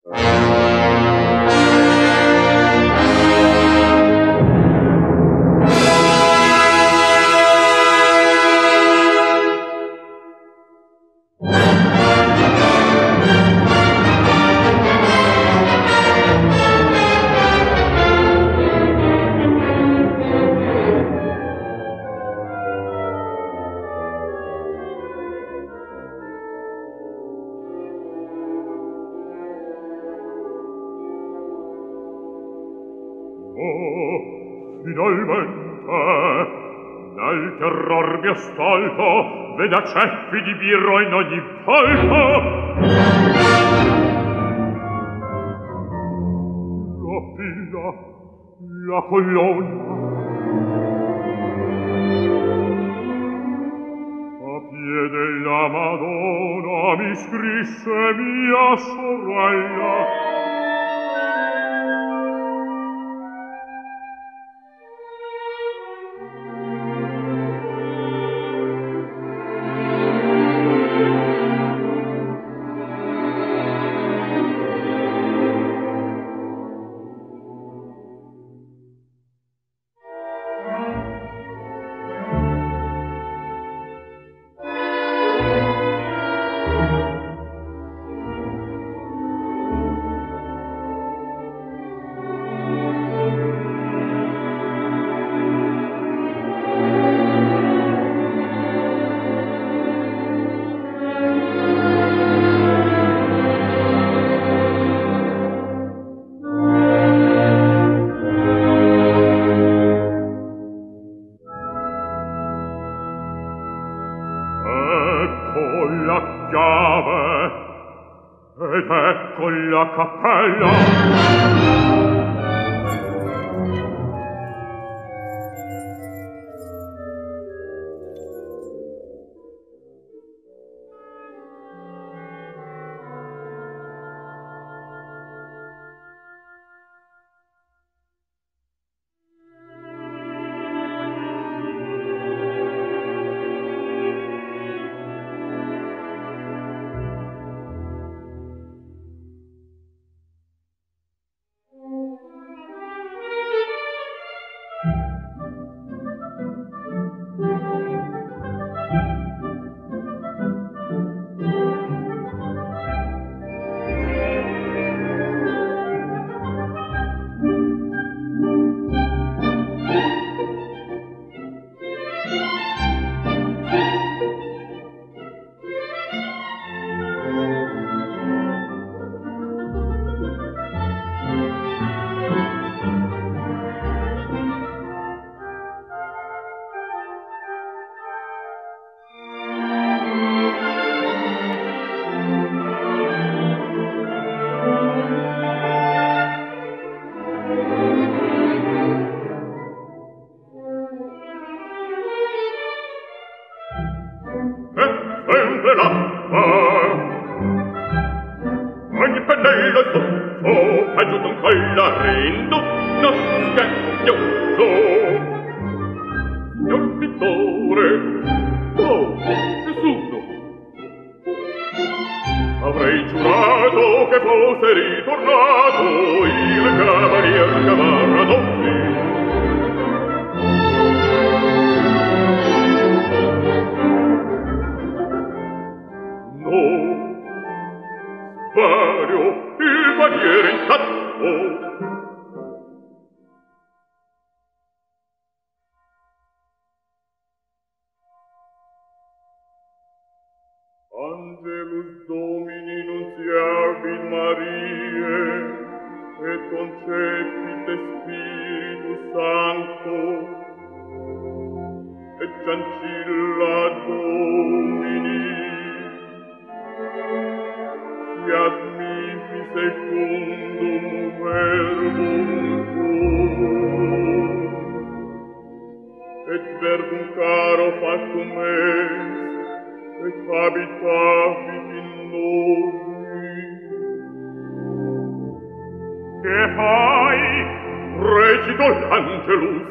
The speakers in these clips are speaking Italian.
Nel terror mi assalto, veda ceppi di birro in ogni volta. La villa, la colonna, a piede la Madonna mi scrisse mia sorella. La cappella. Avrei giurato che fosse ritornato il cavalier Cavaradossi. No, Vario, il barriere intatto. Angelus Domini nunciavit Mariae, et concepit Spiritus Sancto, et Ancilla Domini, fiat mihi secundum verbum tuum, et verbum caro factum est, et habitavit in nobis. Che fai? Recito l'Angelus.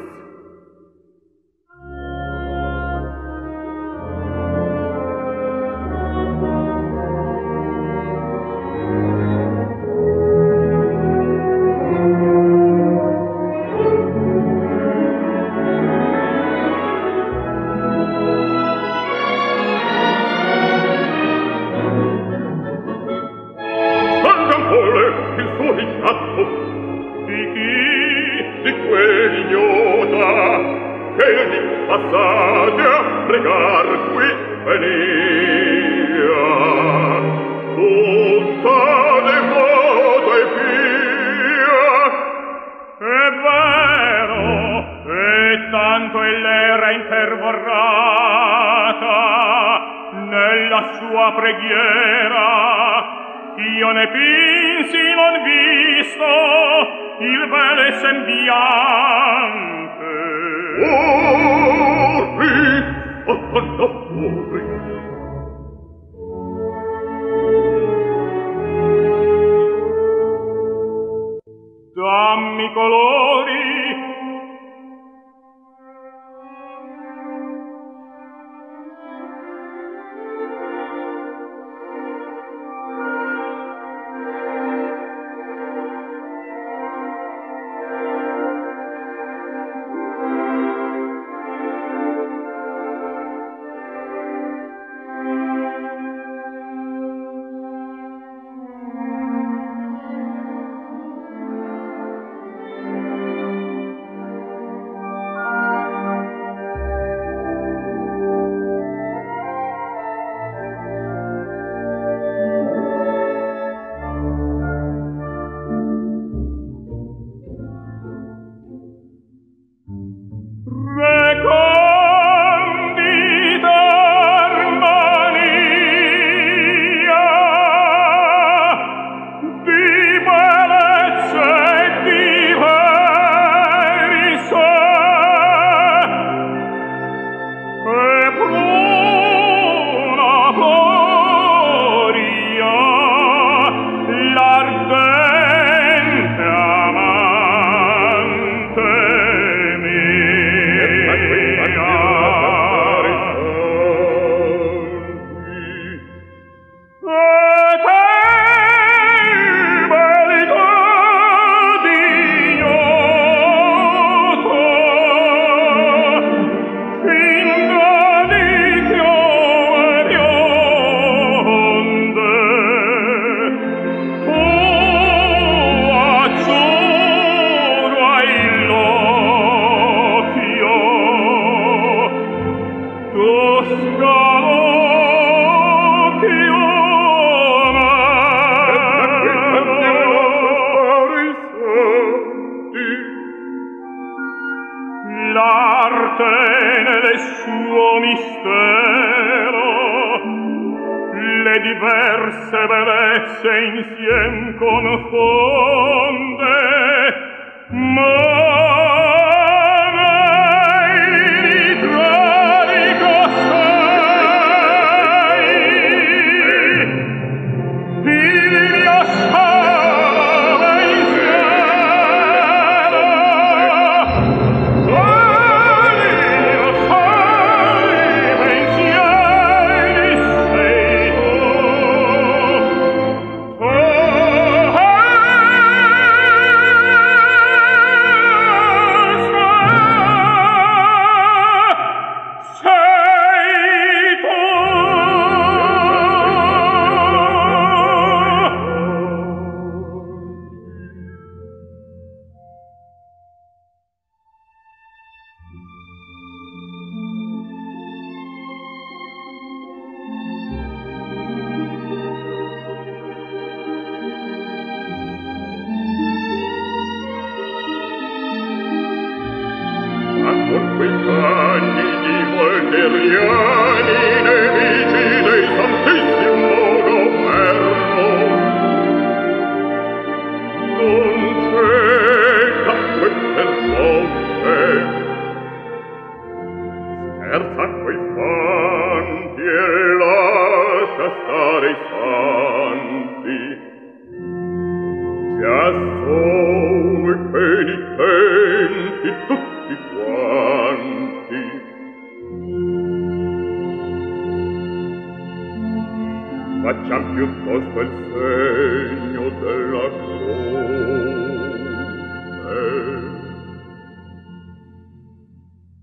fatto? Di chi? Di quell'ignota che di passate a pregar qui venia. Tutta devota e pia. È vero, e tanto l'era intervorrata nella sua preghiera, io ne pinsi non visto il bel sembiante. Fuori. Dammi colori.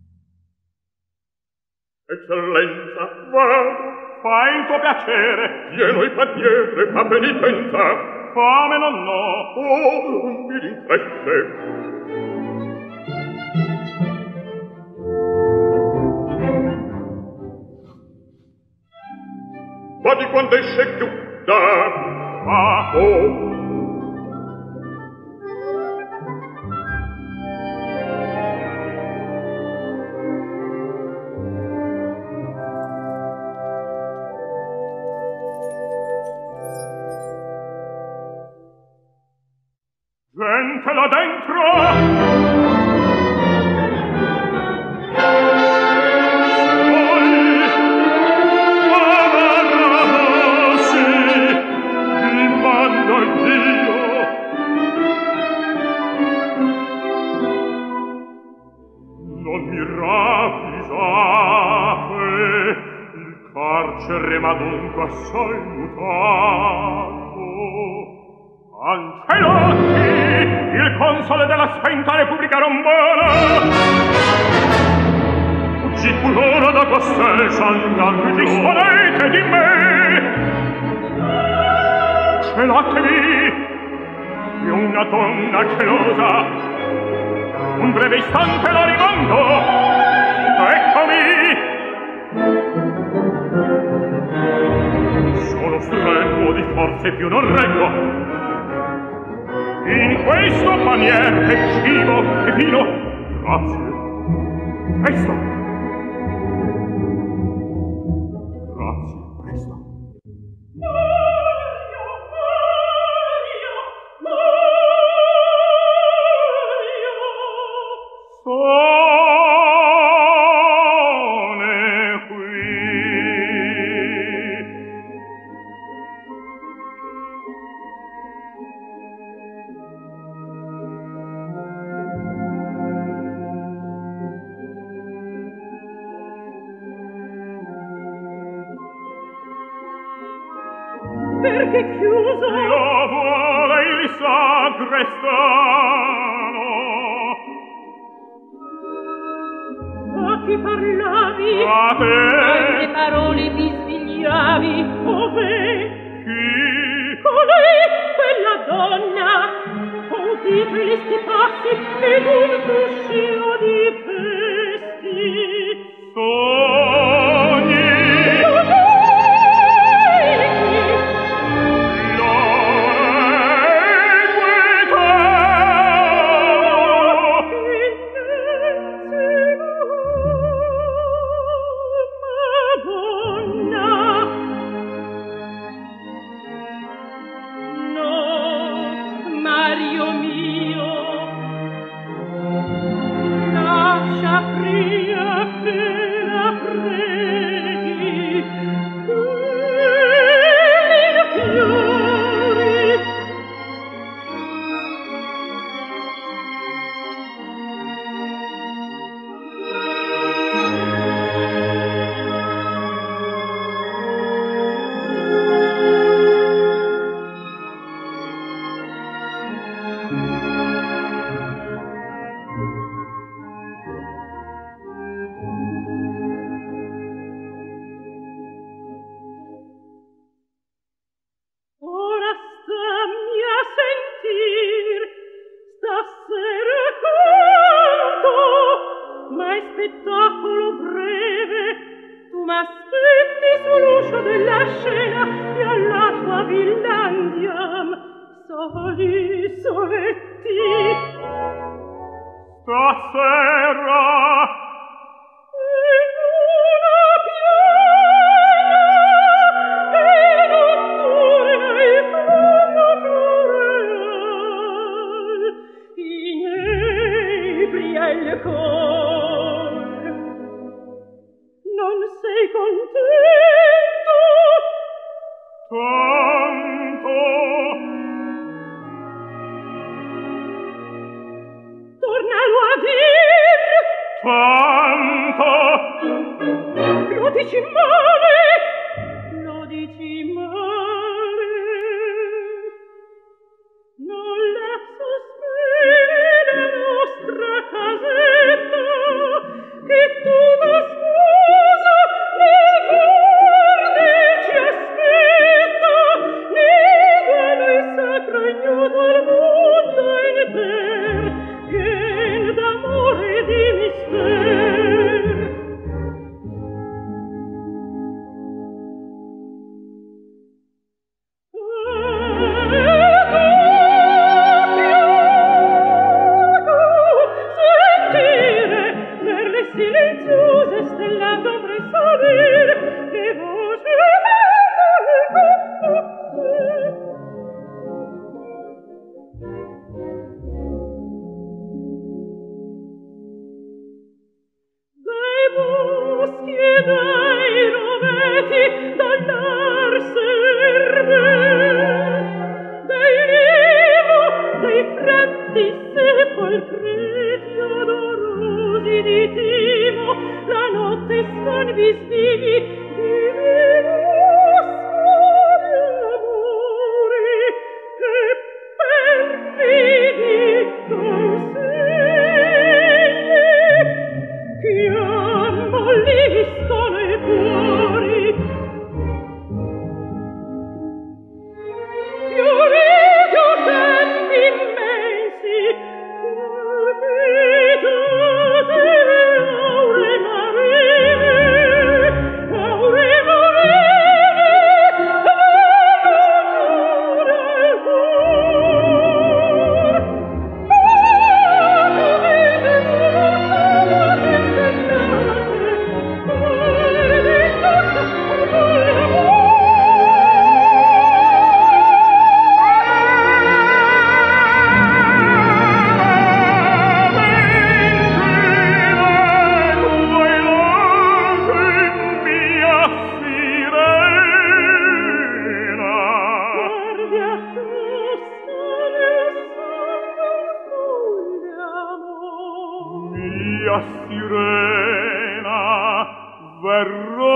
Eccellenza, vado. Fa il tuo piacere. pieno il paniere, fa penitenza. Fame non ho. Oh, mi rintresse. Ma di quando esce più da oh. Gente là dentro! Ma dunque assai mutato. Ancelotti, il console della spenta Repubblica Romana, fuggì pulora da Castel San Gangelo. Disponete di me, celatevi di una donna celosa. Un breve istante la rimando. Eccomi. Sono stretto di forze più non reggo. In questo panier che cibo e vino. Grazie. Presto. Grazie, presto. Perché chiuso? Io vuole il sagrestano. A chi parlavi? A te. Quante parole mi svegliavi? Ove? Chi? Colei, quella donna. Udito gli sti passi ed un fruscio di vesti. Sogni. Che tu da sposa nel cuore ci aspetti. torrenti sepolcreti odorosi di timo, la notte svan vistigli di minuscoli amori e perfidi consigli che ammolliscono i cuori. Fiorito tempi immensi, palpitate aure marine, aure marine, l'amore al cuor. Avete morte stellate, benedetto l'amore. Sirena, verrò.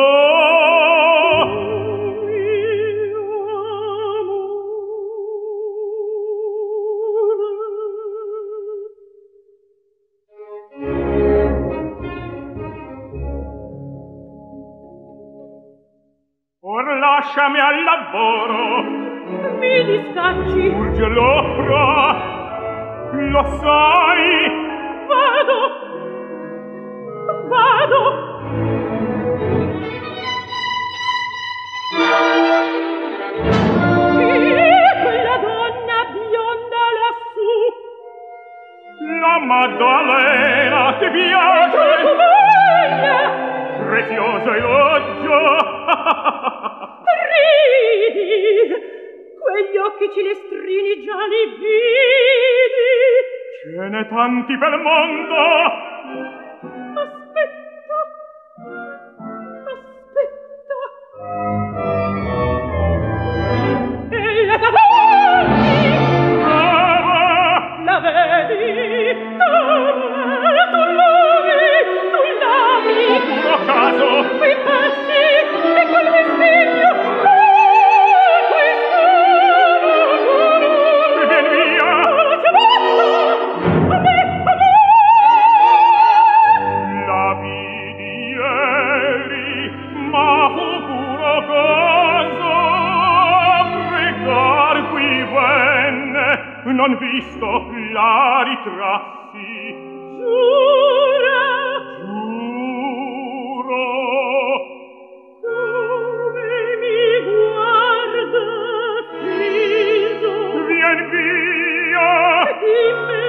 Or lasciami al lavoro. Mi discacci. Urge l'opera, lo sai. Vado. E quella donna bionda lassù, La Maddalena ti piace? bella, Prezioso elogio. ridi, quegli occhi cilestrini già li vidi. Ce n'è tanti per mondo. Aspetta. E la davanti, Brava. la vedi, tu l'avi, Puro caso. qui passi e quel vestiglio, quest'uomo, Vien via. a me, La vidi ieri, ma fu puro caso. Pregar qui venne, non visto la ritrassi. giura, Giuro. come mi guarda fiso, Vien via. di me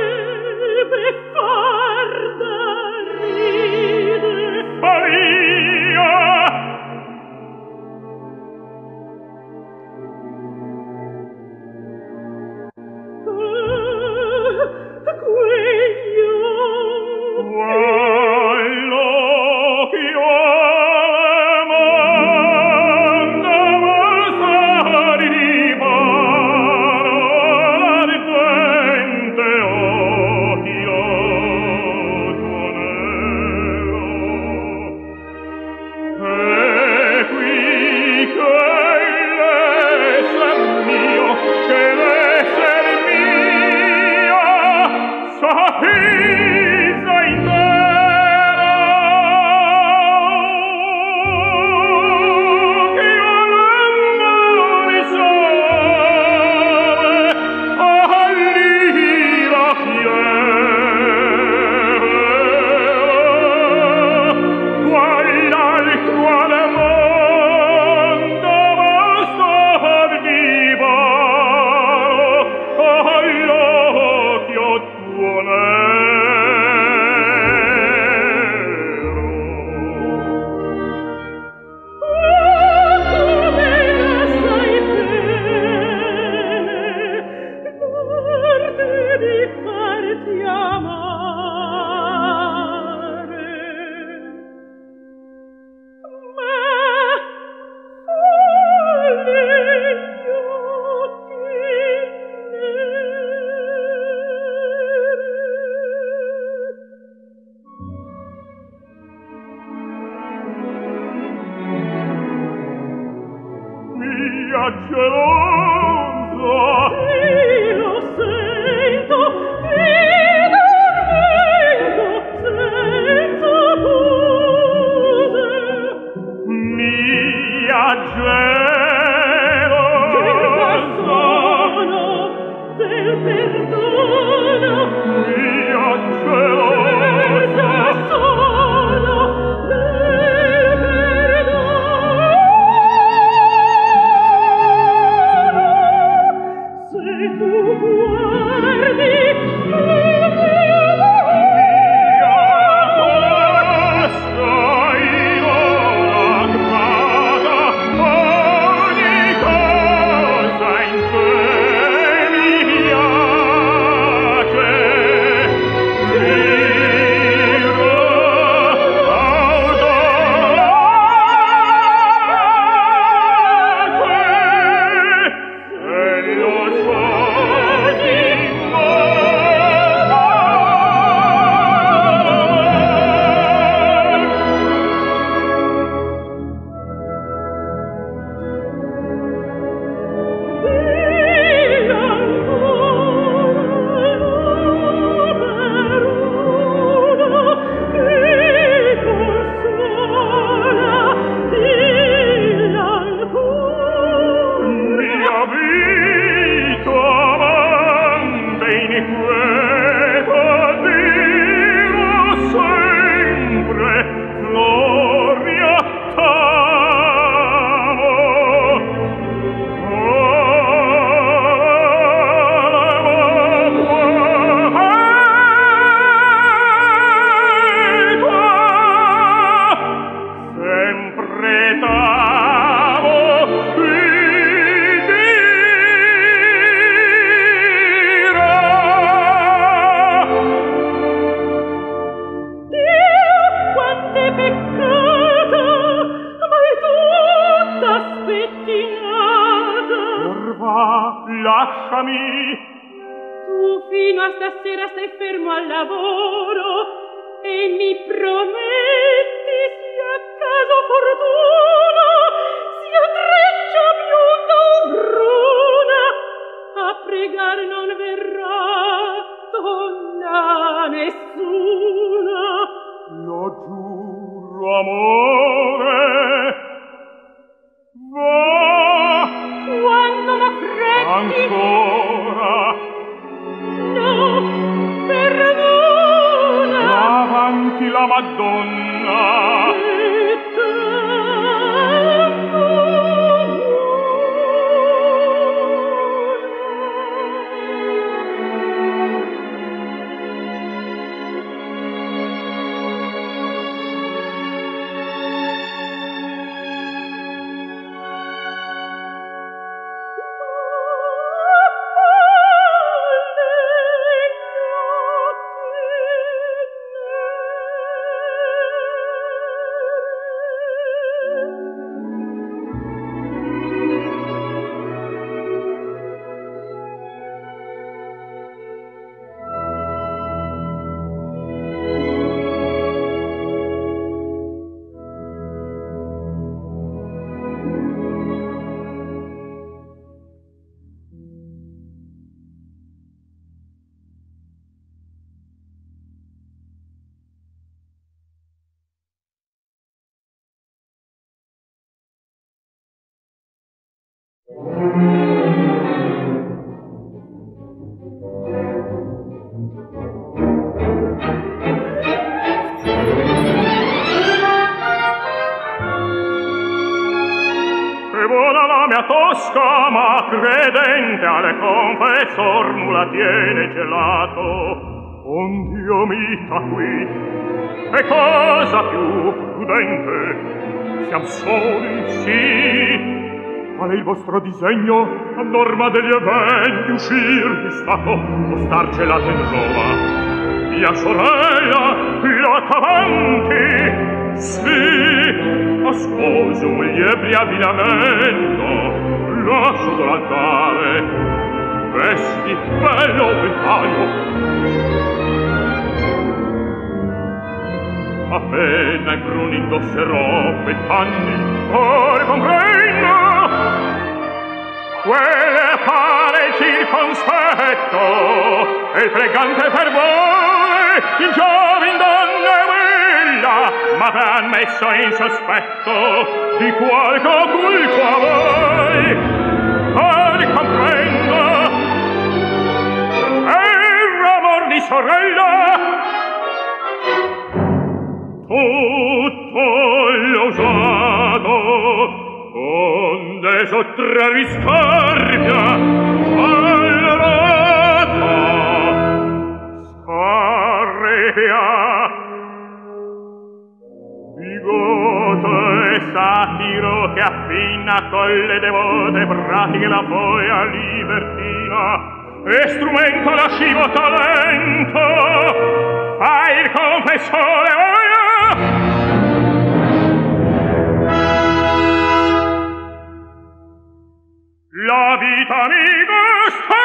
beffarda ride. Maria. Quegli Quello che manda masari di mano l'ardente occhio tuo nero. E qui che l'esser mio, che l'esser mio s'affisa intero, che io l'amore sove all'ira fiera, quell'altro al mondo bastar vivaro all'occhio tuo nero. lasciami. Tu fino a stasera stai fermo al lavoro e mi prometti, sia caso fortuna, sia treccia bionda o bruna, a pregare non verrà donna nessuna. Lo giuro, amore, va. Quando m'affretti Ancora. no, perdona. Avanti la Madonna. E tanto Tosca, ma credente alle confessor nulla tiene gelato. Ond'io mita qui, è cosa più prudente. Siam soli, sì. Qual è il vostro disegno? A norma degli eventi uscir di stato o star gelato in Roma. Mia sorella, pilota avanti, sì, a sposo un liebri abbinamento. Lascio dall'altare, vesti, bello ventaglio. Appena i bruni indosserò quei panni, ora comprendo quelle pare il circonspetto e il pregante fervore in giovin donne quella m'avran messo in sospetto di qualche occulto a voi. Comprendo era amor di sorella tutto l'usato onde sottrarvi scarpia allora affina con le devote pratiche la foia libertina e strumento lascivo talento fai il confessore la vita mi gusta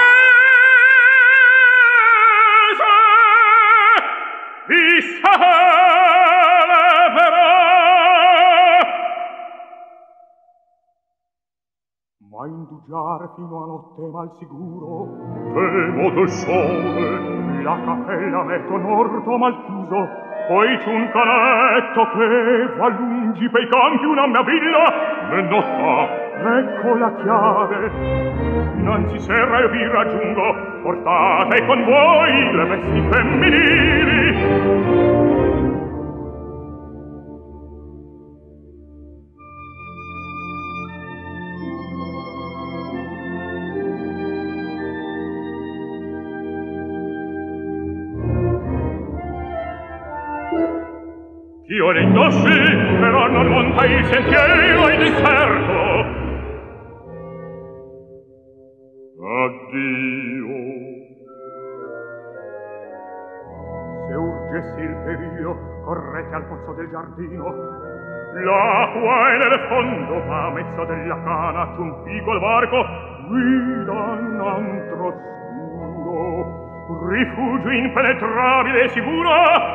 ma indugiare fino a notte mal sicuro temo del sole la cappella metto norto mal chiuso poi c'è un canetto che va lungi pei campi una mia villa me nota ecco la chiave innanzi serra io vi raggiungo portate con voi le vesti femminili io le indossi, però non monta il sentiero e deserto. Addio. Se urgessi il periglio, correte al pozzo del giardino. L'acqua è nel fondo, ma a mezzo della cana c'è un piccolo barco, guida un antro oscuro, rifugio impenetrabile e sicuro.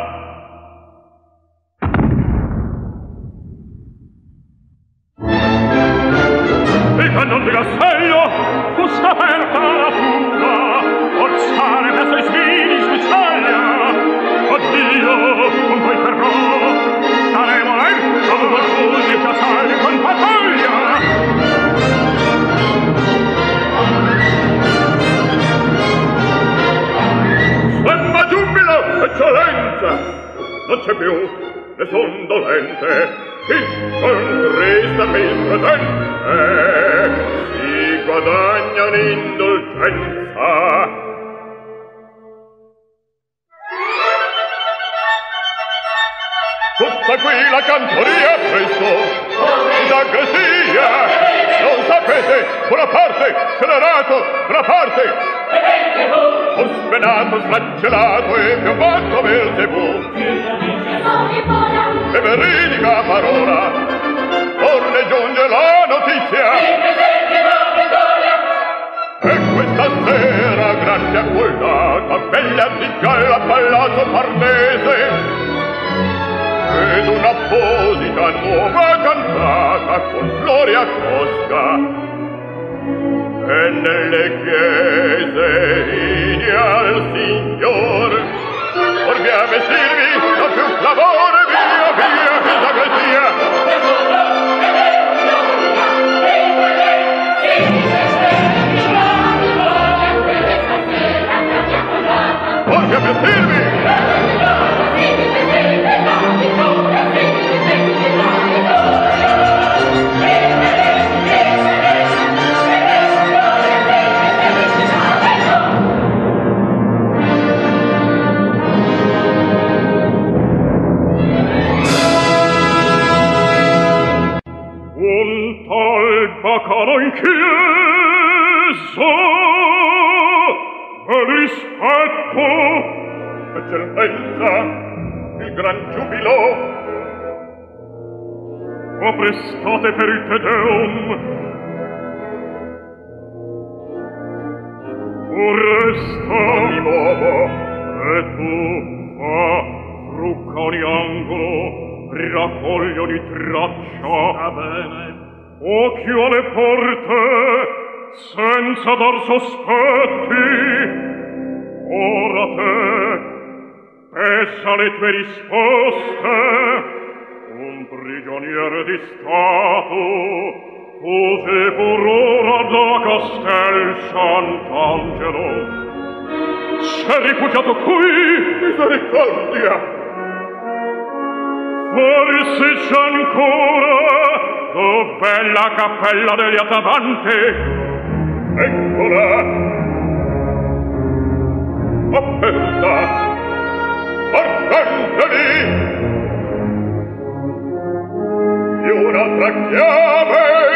Non di castello fu aperta la fuga forzare verso i svili specialia addio con voi ferrò saremo lento confusi e piazzati con battaglia slemma giubilo eccellenza non c'è più ne son dolente il triste miscredente si guadagna un'indulgenza. Tutta qui la cantoria presto, d'agressia, non sapete, Bonaparte, scellerato, Bonaparte, ho svenato, sflagellato e piombato Belzebù. E veridica parola, or ne giunge la notizia. E questa sera grande acquellata, bella di Gallia al palazzo Farnese, ed un'apposita nuova cantata con Gloria Cosca. E nelle chiese idia al Signor, or via vestirvi, non più clamore, via, via, che sagrestia! Or via vestirvi! Bacano in chiesa e rispetto eccellenza il gran giubilo o prestate per il Te Deum o resta mi muovo e tu frucca ogni angolo raccogli ogni traccia sta bene occhio alle porte senza dar sospetti ora te pesa le tue risposte un prigioniere di stato fugge per ora da Castel Sant'Angelo sei rifugiato qui misericordia forse c'è ancora dov'è la cappella degli Atavanti? Eccola! Aperta! Arcangeli! E un'altra chiave!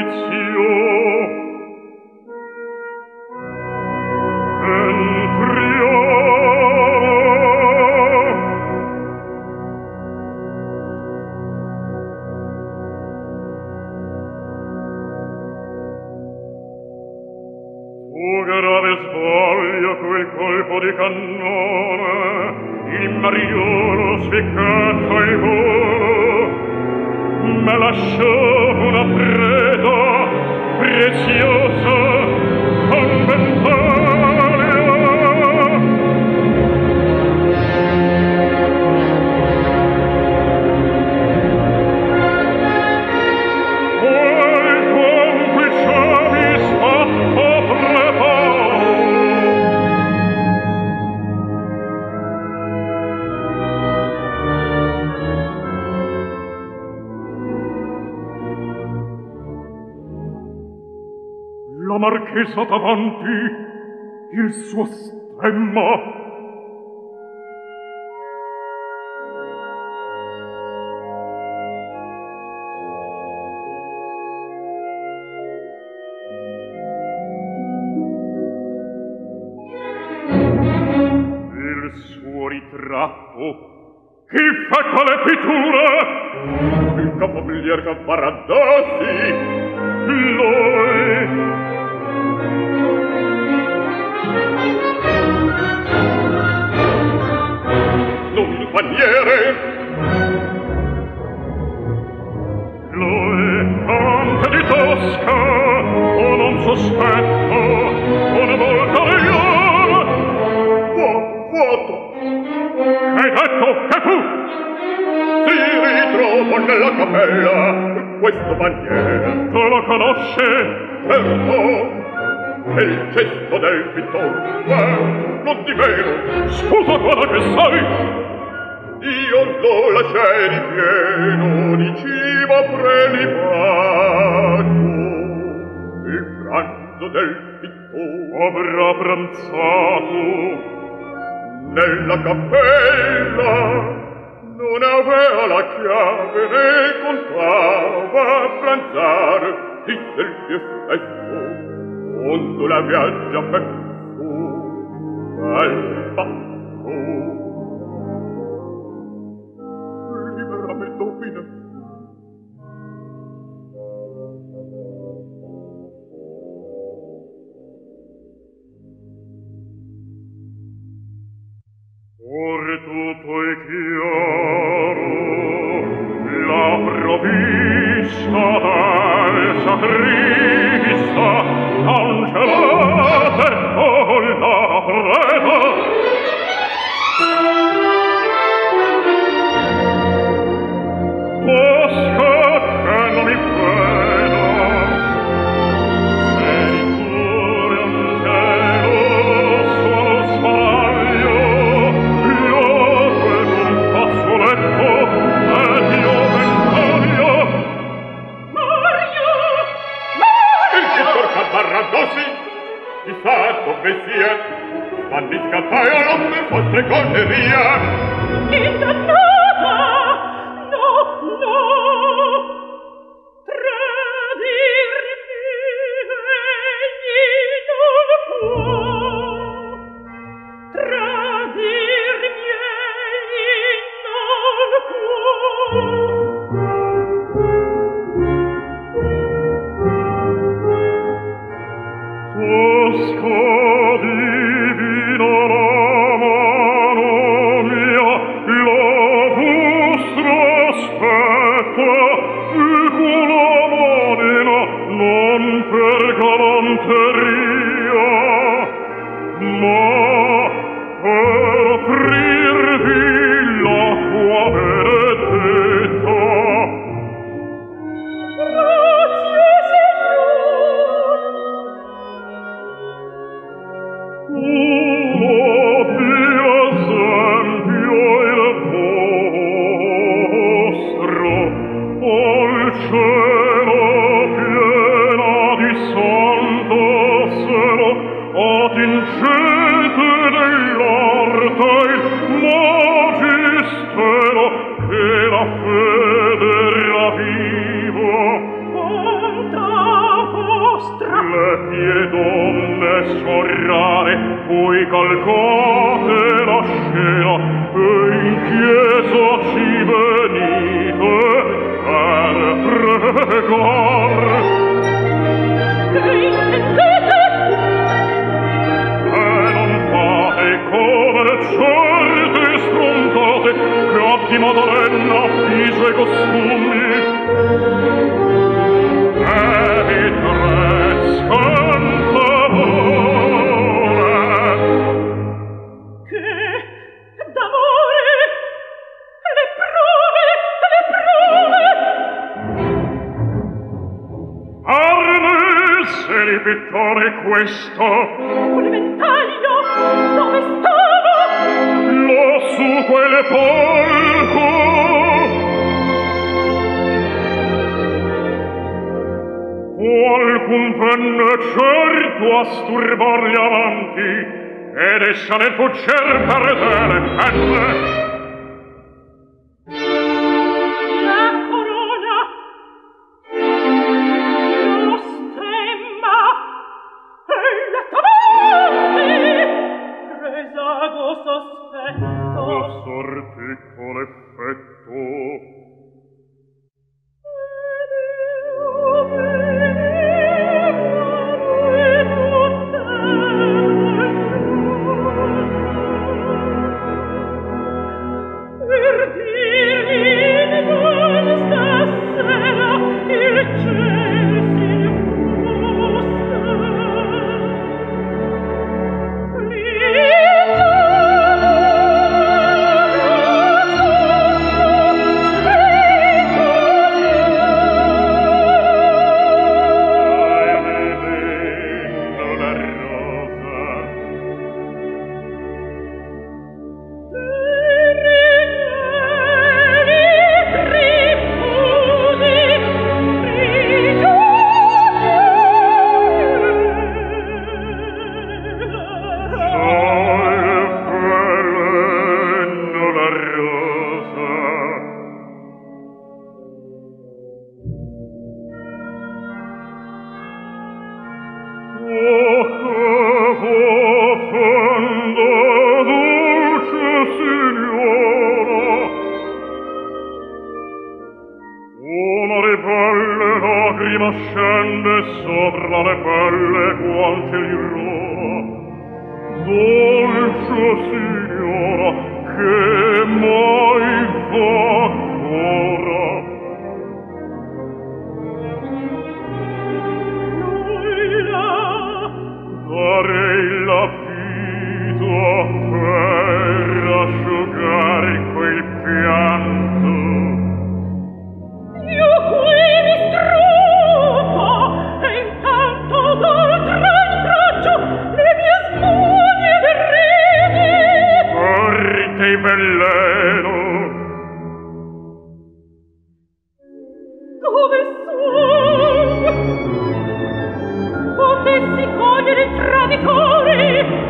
Marchesa davanti, il suo stemma. Il suo ritratto. Chi fa quale pittura? Il capoplier che paradossi. Lui. Paniere lui anche di Tosca o non sospetto una volta regnor vuoto hai detto che fu si ritrovo nella cappella questo paniere tu lo conosce certo è il gesto del pittore non di meno scusa quello che sai. Io lo lasciai ripieno di cibo prelibato. Il pranzo del pittore avrà pranzato nella cappella. Non aveva la chiave né contava a pranzare, disse il più stesso, quando la viaggia perso al fatto. Ora tutto è chiaro, la provvista del sacrista, angelate con la preda. Tosca che non mi frena, addirittura un cielo suono sparaglio, io vedo un fazzoletto ed io ventaglio. Mario! Il pittor Caparradossi, chissà dove sia, quando scattaio non per vostre conneria. Indannata! Che la fede era vivo, sforrare poi calcate la scena e in chiesa ci venite per pregar. Che intendete? E non fate come le certe sfrontate che a di Madonna viso e costumi e di tre scantavore Che d'amore le prove Arnese il pittore questo un ventaglio dove stava lassù quel palco qualcun venne certo a sturbarli avanti ed essa ne fugger per delle penne la corona lo stemma e la tavolta presago sospetto la sorte con effetto scende sopra le pelle quante gli rola dolce signora che mai va ora nulla darei la vita per asciugar quel pianto io qui mi struppo e intanto d'oltre il braccio le mie spugne del ridi forte il veleno dove son potessi cogliere i traditori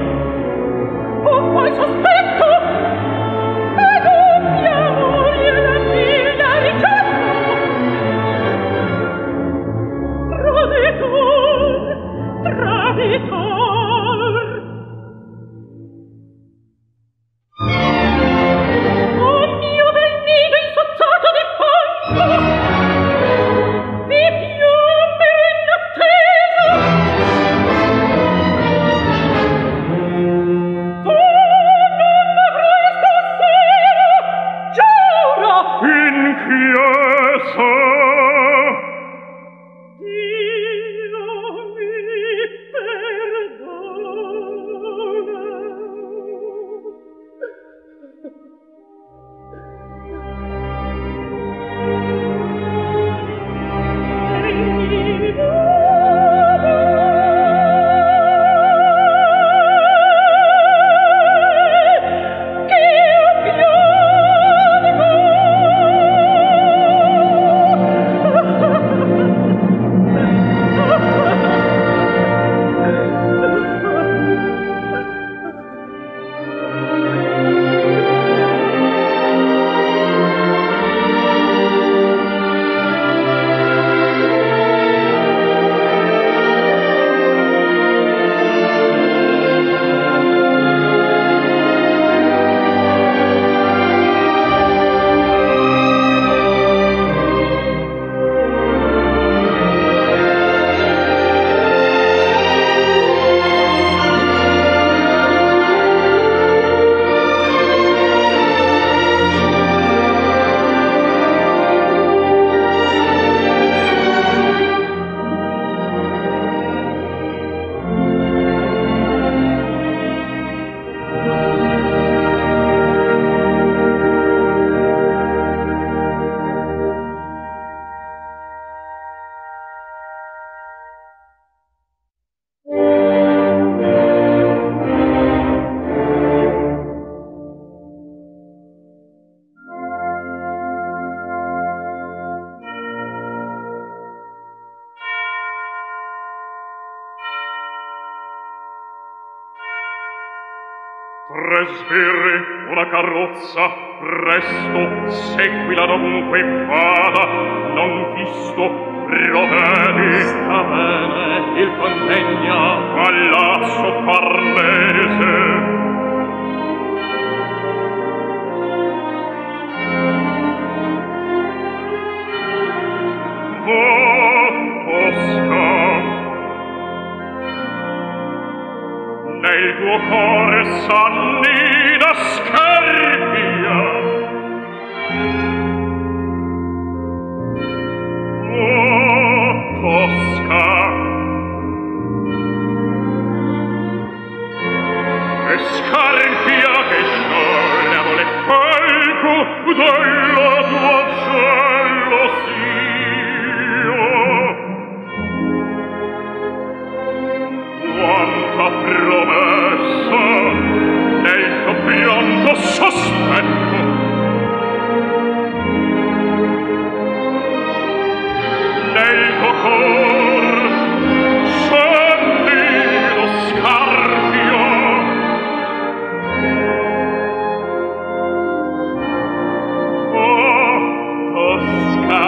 3 sbirri, una carrozza, presto, seguila dovunque vada, non visto, provedi. Sta bene, il contegna. Palazzo Farnese. Tosca, nel tuo cuore s'annida Scarpia. Tosca, e Scarpia che sciolevole falco della tua gelosia. Quanta promessa nel tuo pronto sospetto, nel tuo cor senti lo Scarpio. Oh, Tosca,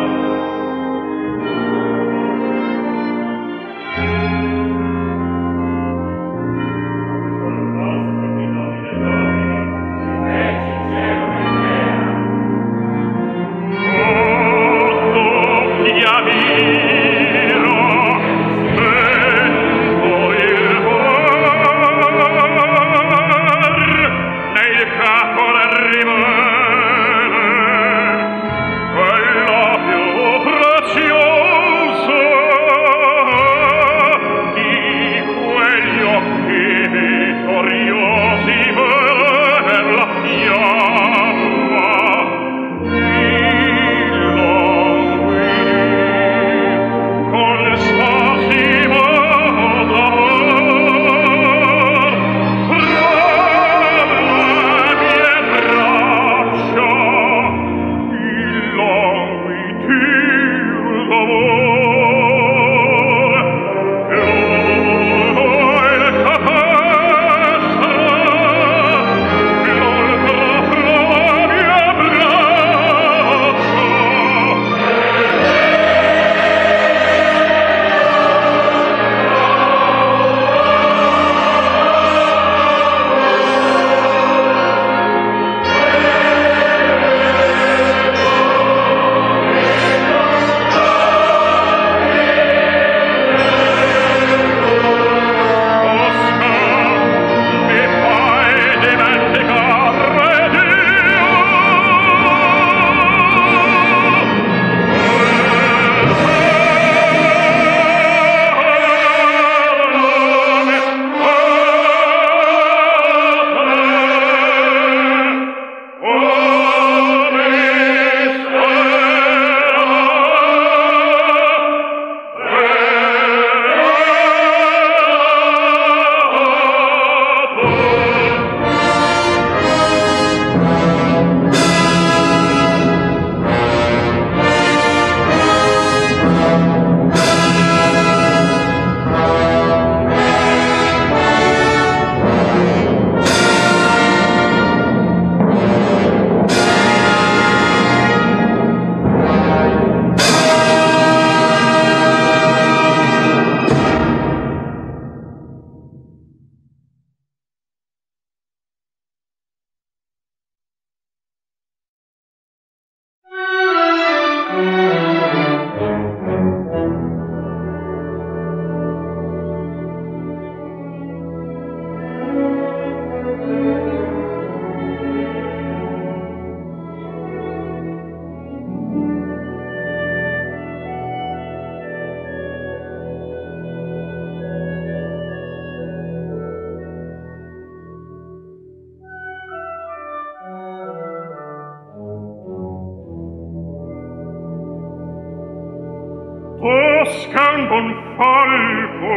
Tosca un buon falco,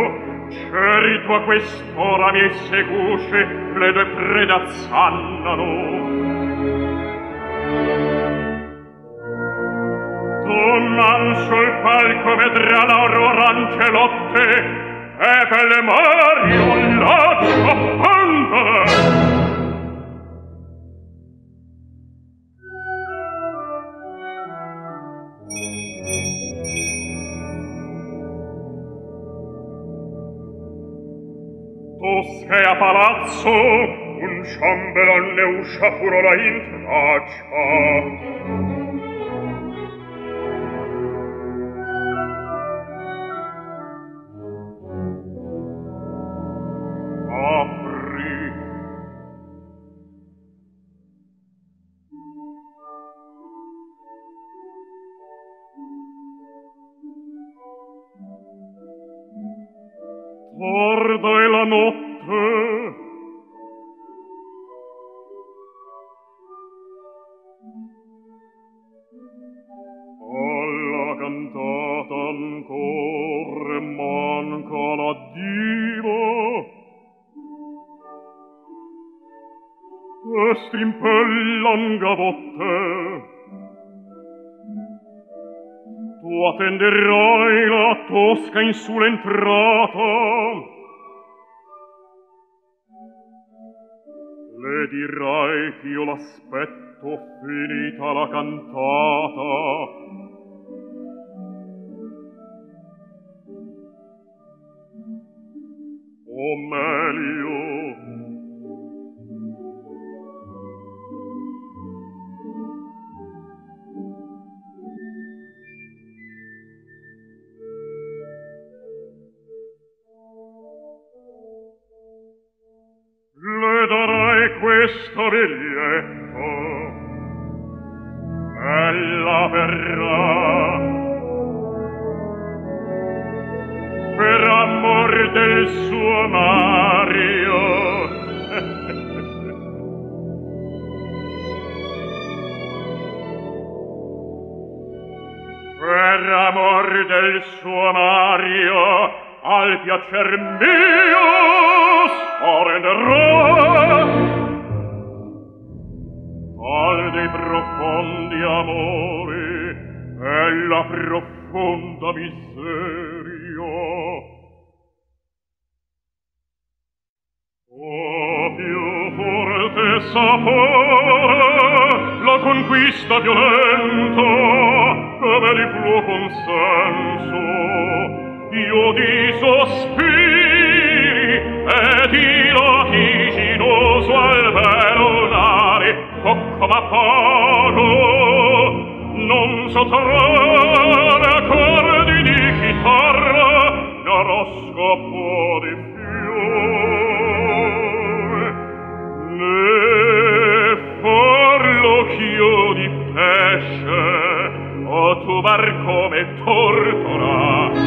certo a quest'ora mi segusce le due predazzannano. Doman sul palco vedrà l'aurora angelotte e per le mari un laccio andare. Tosca e a palazzo un ciambellan ne uscia furono in traccia. Apri. Tarda è la notte. Alla cantata ancora manca l'addio. E strimpellan gavotte. Tu attenderai la Tosca in su l'entrata. Le dirai ch'io l'aspetto finita la cantata. O meglio, le darai questo biglietto. Ella verrà per amor del suo Mario. Per amor del suo Mario, al piacer mio renderà al dei profondi amori e la profonda miseria. O più forte sapore la conquista violenta come di fluo consenso io di sospiri e di latiginoso al vero nare poco ma poco non so trarre accordi di chitarra l'oroscopo di fiore né farlocchio di pesce o tubar come tortora.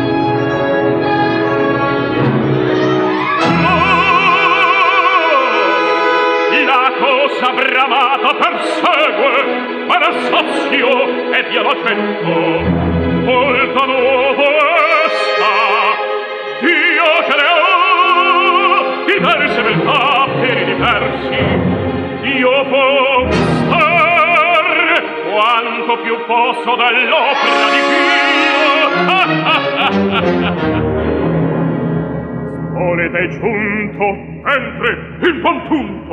Cosa bramata persegue, ma nel sazio e via l'accento. Volta nuova esta, Dio che le ha, diverse beltà per i diversi. Io posso star quanto più posso dell'opera di Dio. Volete è giunto, entri, in buon punto.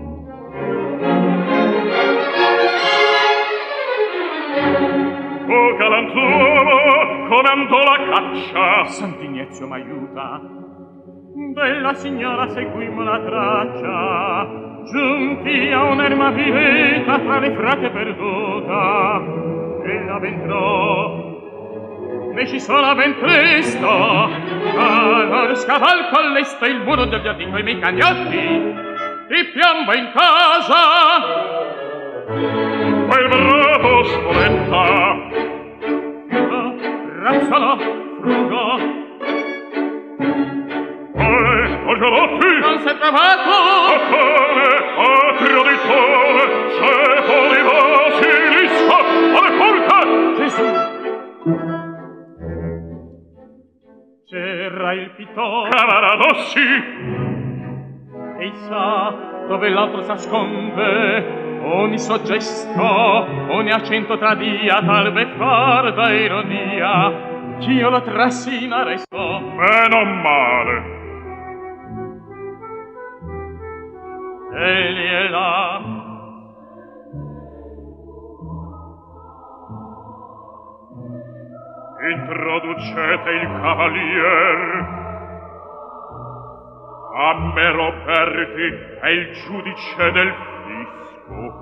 O galantuomo, come andò la caccia? Sant'Ignazio m'aiuta. Della signora seguimmo la traccia, giunti a un'erma vivetta tra le frate perduta. Ella v'entrò, ne ci sono ben presto, allora scavalco all'esta il muro del giardino coi miei cagnotti, e piombo in casa. Quel bravo spoletta razzola, fruga, o Giolotti non s'è trovato. a cane, a traditore, cepo di basilisco, alle porte. Gesù, c'era il pittore, Camaradossi, e sa dove l'altro s'asconde. Ogni soggesto, ogni accento tradia tal beffarda ironia, ch'io lo trassi in arresto. meno male. Egli è là, Introducete il cavalier A me Roberti è il giudice del fisco.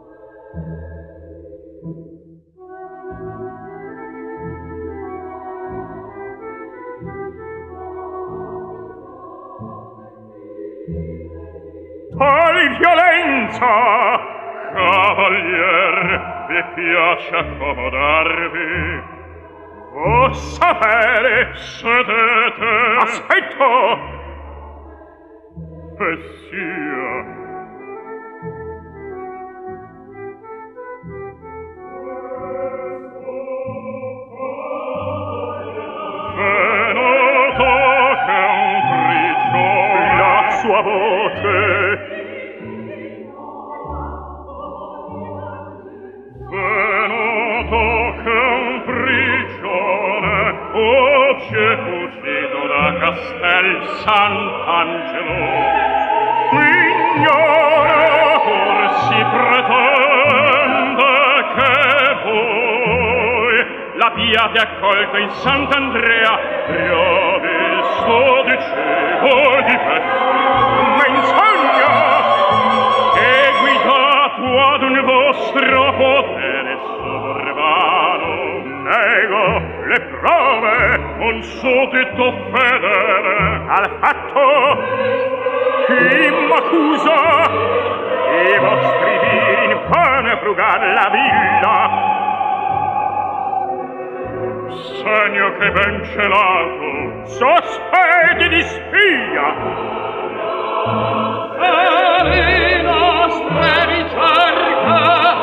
Tal violenza, cavalier, vi piace accomodarvi? Vuol sapere? Sedete. Aspetto! E sia. Venuto che un prigione la sua voce. Venuto che un prigione oggi è fuggito da Castel Sant'Angelo. Ignora or si pretende che voi l'abbiate accolto in Sant'Andrea. Io vi sto dicevo di menzogna e guidato ad un vostro potere sovrano. Nego le prove, un suddito fedele al fatto. Chi m'accusa? I vostri viri infame frugar la villa. Segno che ben celato, sospetti di spia. E le nostre ricerche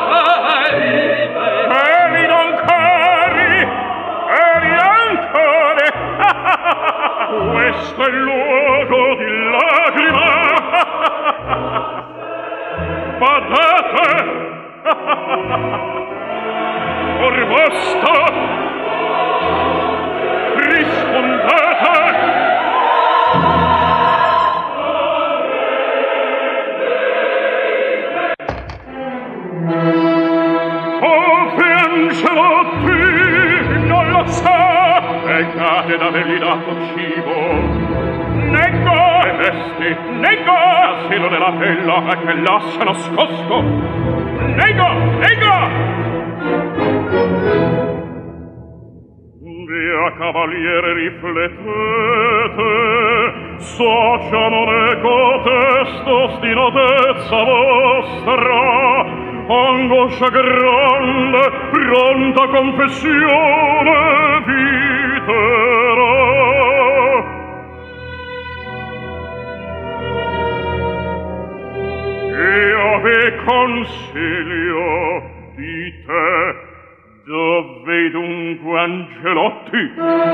Eli non cari, eli ancora. Questo è il luogo di lacrime. Badate! Or basta! Rispondete! Oh, Fiangelotti, non lo sa! Peccate d'avergli dato cibo. Neggo! E vesti! Neggo! L'asilo della bella è che l'assa nascosto! Neggo! Neggo! Via, cavaliere, riflettete, socia non è cotesto stinatezza vostra, angoscia grande, pronta confessione viterà. Io vi consiglio di te. Dove dunque Angelotti?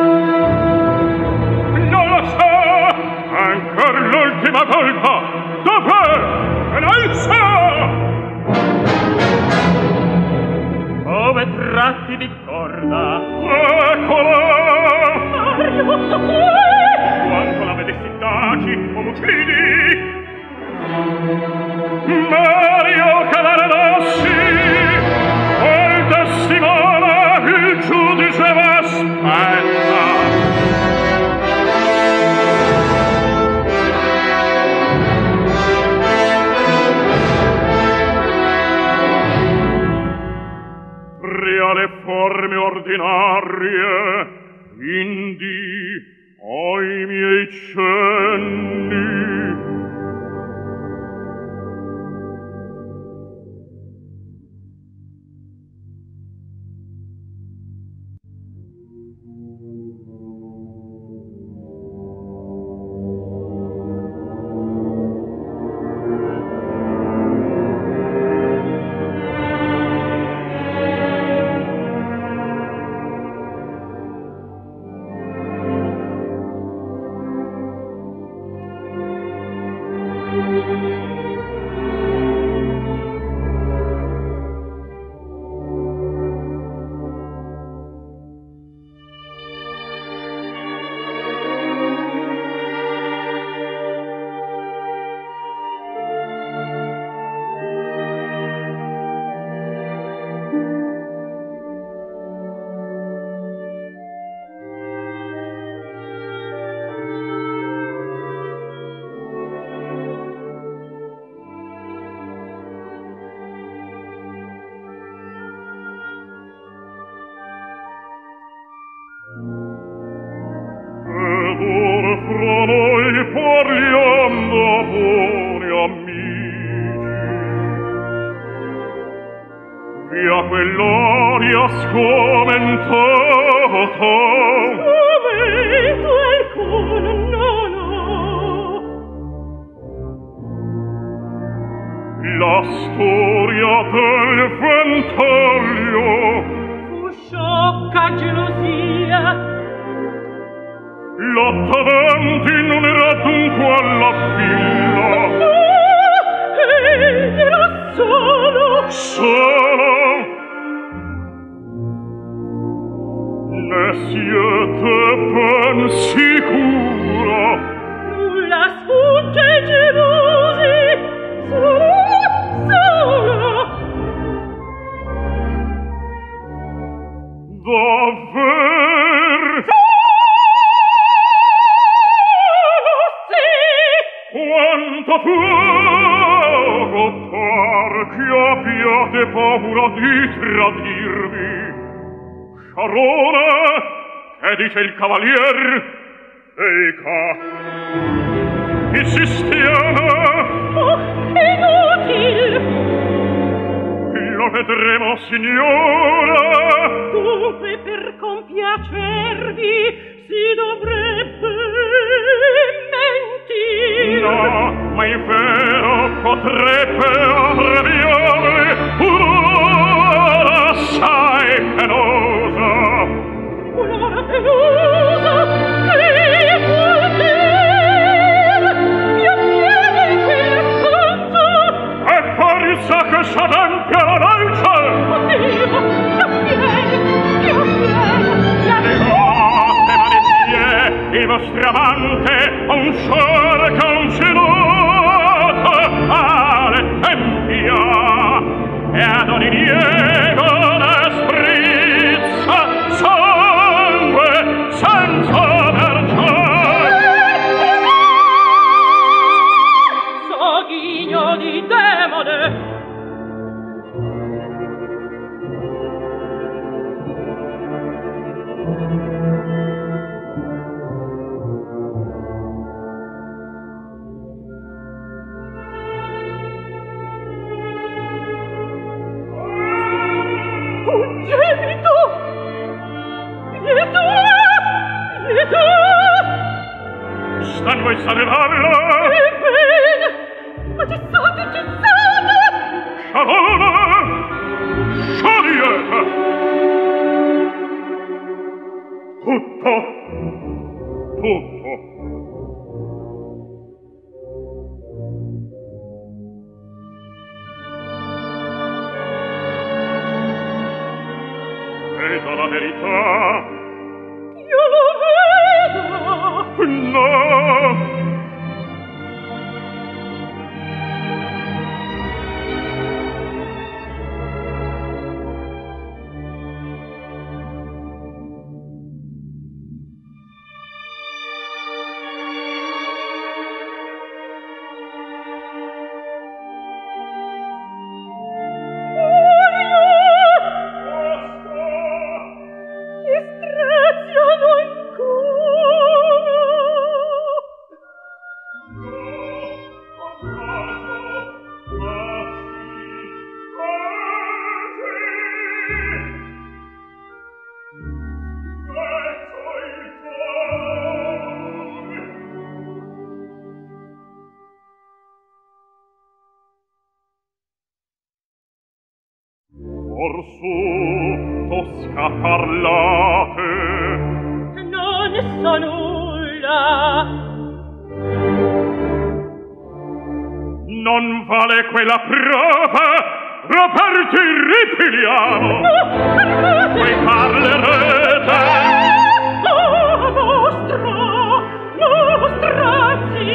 Non lo so! Ancor l'ultima colpa! Dov'è? Non so! Ove tratti di corda? Eccola! Mario, Quanto la vedessi taci o mucidi? Mario Cavaradossi! Il testimone, il giudice m'aspetta. Pria le forme ordinarie, indi ai miei cenni. quell'aria scomentata. Scomento alcun non ho. La storia del Ventaglio Fu sciocca gelosia. L'attaventi non era dunque alla villa. No, egli era solo. Solo? Ne siete ben sicura? Nulla sfugge ai gelosi. Solo. Davver? Sì! Quanto fuoco par che abbiate paura di tradirvi. Sciarone, che dice il cavalier? Dica. Insistiamo. Oh, inutil! Lo vedremo, signora. Dunque per compiacervi si dovrebbe mentire. No, ma il vero potrebbe abbreviare un'ora assai penosa. Un'ora penosa che vuol dire più piena in quella stanza. E forza che s'adempia la danza. Oddio, più piena, Levate malezie, il vostro amante un cerca un ceduto alle tempia e ad ogni diego ne sprizza sangue senza vergogna. Soghigno di demone. Sta voi a levarla? Ebbene, ma cessate, cessate! Scialona! Sciolieta! Tutto! Tutto! Vedo la verità! Io lo vedo! No! Che straziano ancora! Orsù, Tosca parlate. Non ne so nulla. Non vale quella prova. Roberti ripiliamo. No, fermate! Voi parlerete. Mostrazzi!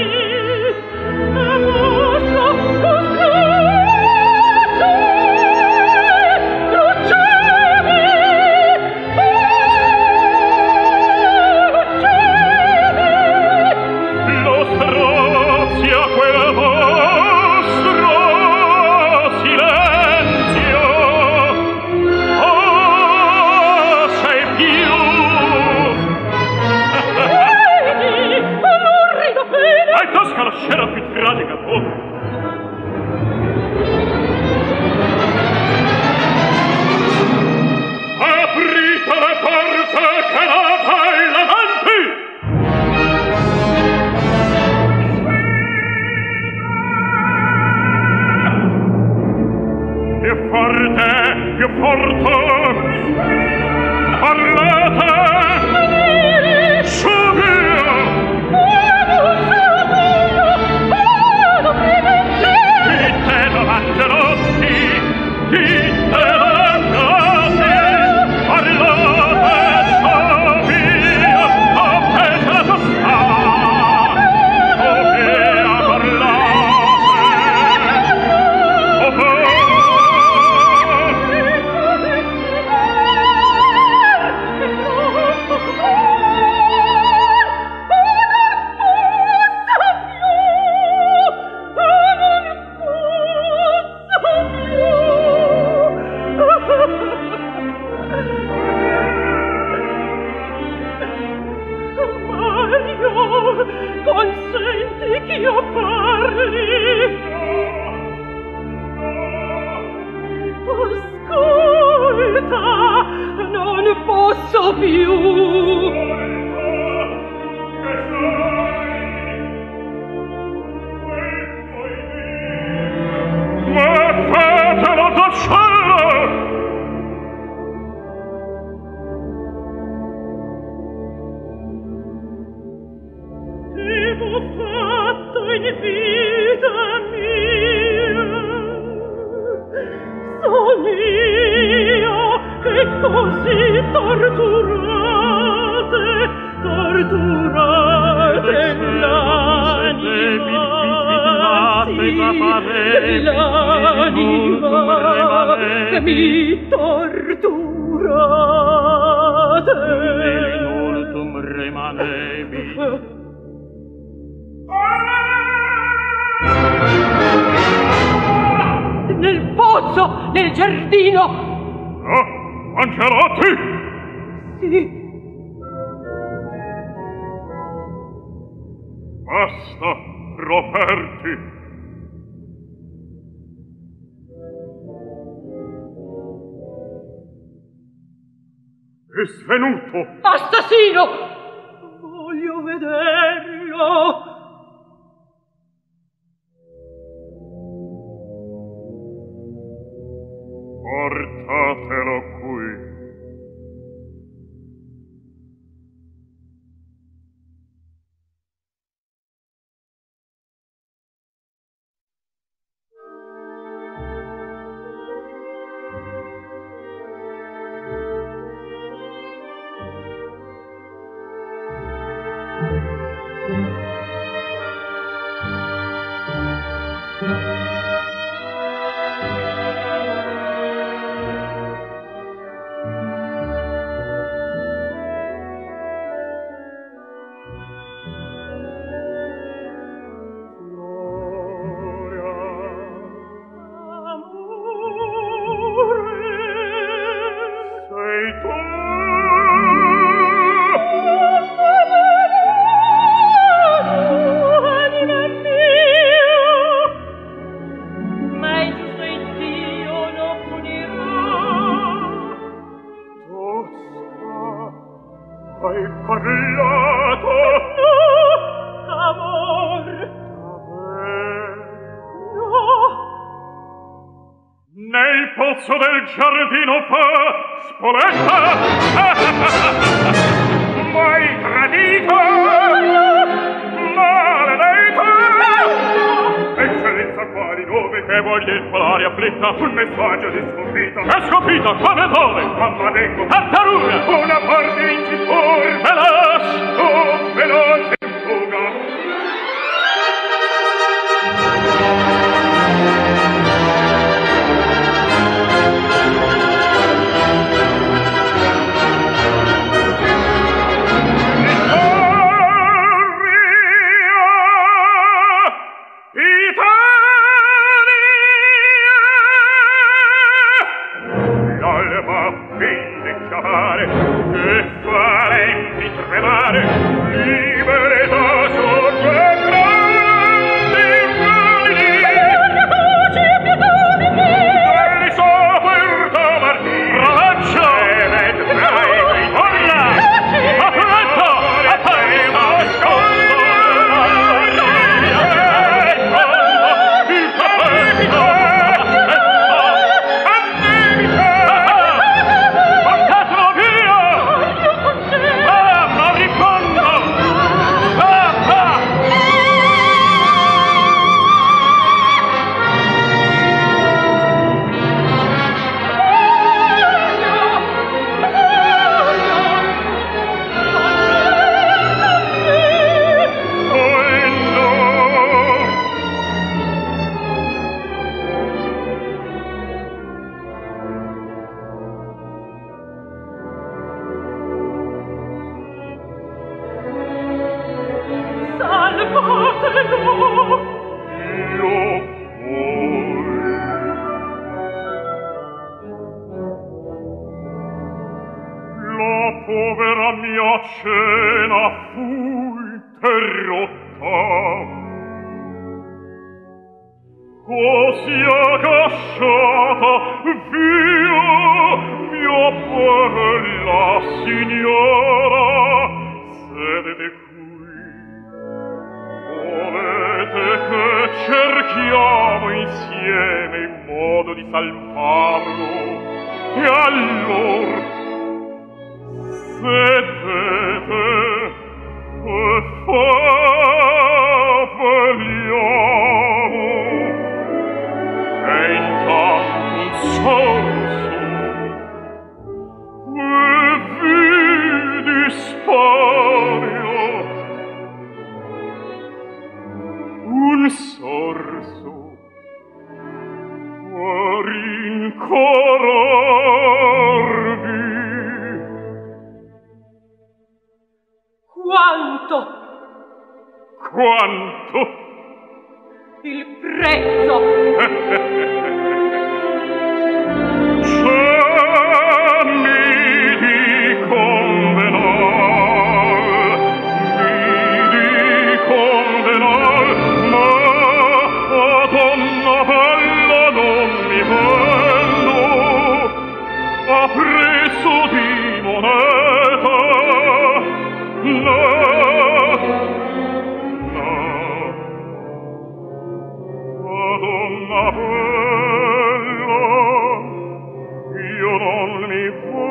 Lo strazia quel vostro silenzio. Oh, sei più. Non rido bene! Hai Tosca la scena più tragica foto. forte, più forte. Parlate! Su via! Dite davangelotti! Dite davangelotti! Parlate! Su via! Appese la tostà! Su via, parlate! Consenti ch'io parli. Ascolta, non posso più. Ma fatelo tacere! T'ho fatto in vita mia, son io che così torturate l'anima, sì, l'anima mi torturate. Multum remanevi. Nel pozzo, nel giardino. Ah, Angelotti! Sì. Basta, Roberti! È svenuto! Assassino! Voglio vederlo. Portatelo qui. Hai parlato? No, amor. No. Nel pozzo del giardino fa Spoletta! M'hai tradito! Maledetto! Eccellenza, quali dove? Che voglia il polare afflitta? Un messaggio di sconfitta. È sconfitta? Come dove? Mamma vengo. Tartaruga! Una parte vincitor! Veloce! Oh, veloce in fuga! Che faremmi tremare libere così accasciata, via, mia bella signora, sedete qui. Volete che cerchiamo insieme il modo di salvarlo? E allor sedete e favoliamo. E intanto un sorso e vidi spario, un sorso a rincorarvi. Quanto? Quanto? Il prezzo! Presso di moneta, no, no, Madonna bella, io non mi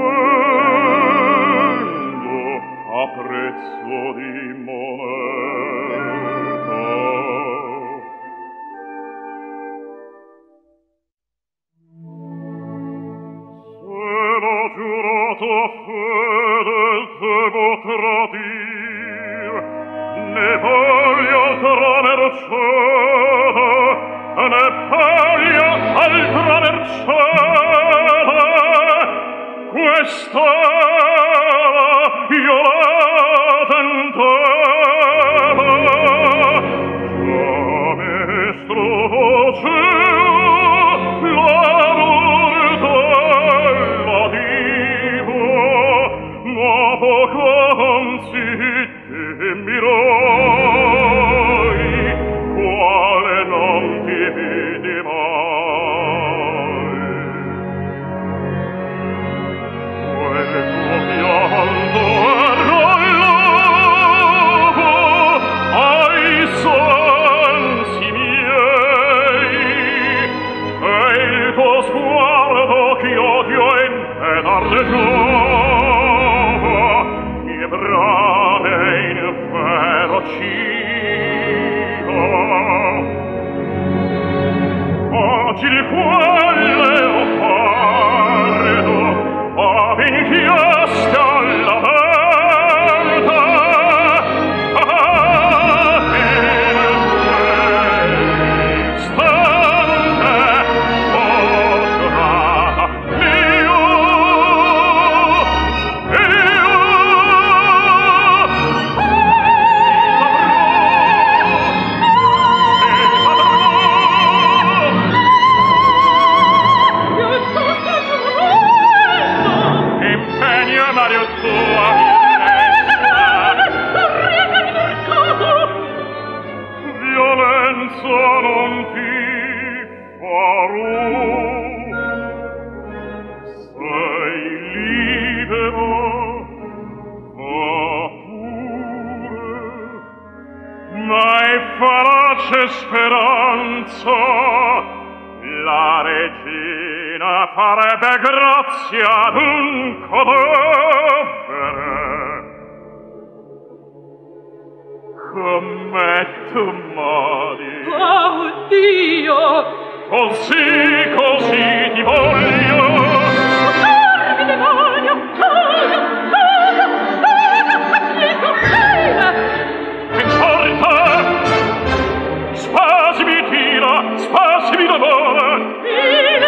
vendo a prezzo di moneta. Giurato fede devo tradir, ne voglio altra mercede, ne voglio altra mercede. Questa io la tentava, già mestro cielo l'amor ma poc'anzi te mirai, quale non ti vidi mai. Quel tuo pianto arrollavo ai sensi miei, e il tuo sguardo che odio in me dardeggiava, mie brave inferociva. Oggi il quale ho pardo, ho inchiesta alla venta, non ti farò, sei libero, ma pure n'hai farace speranza, la regina farebbe grazia ad un codovere. Come tu m'adi, Oh Dio! Così ti voglio. Tormi demonio, toga, applico bene. Esorta, spasimi tira, spasimi d'amore. Via!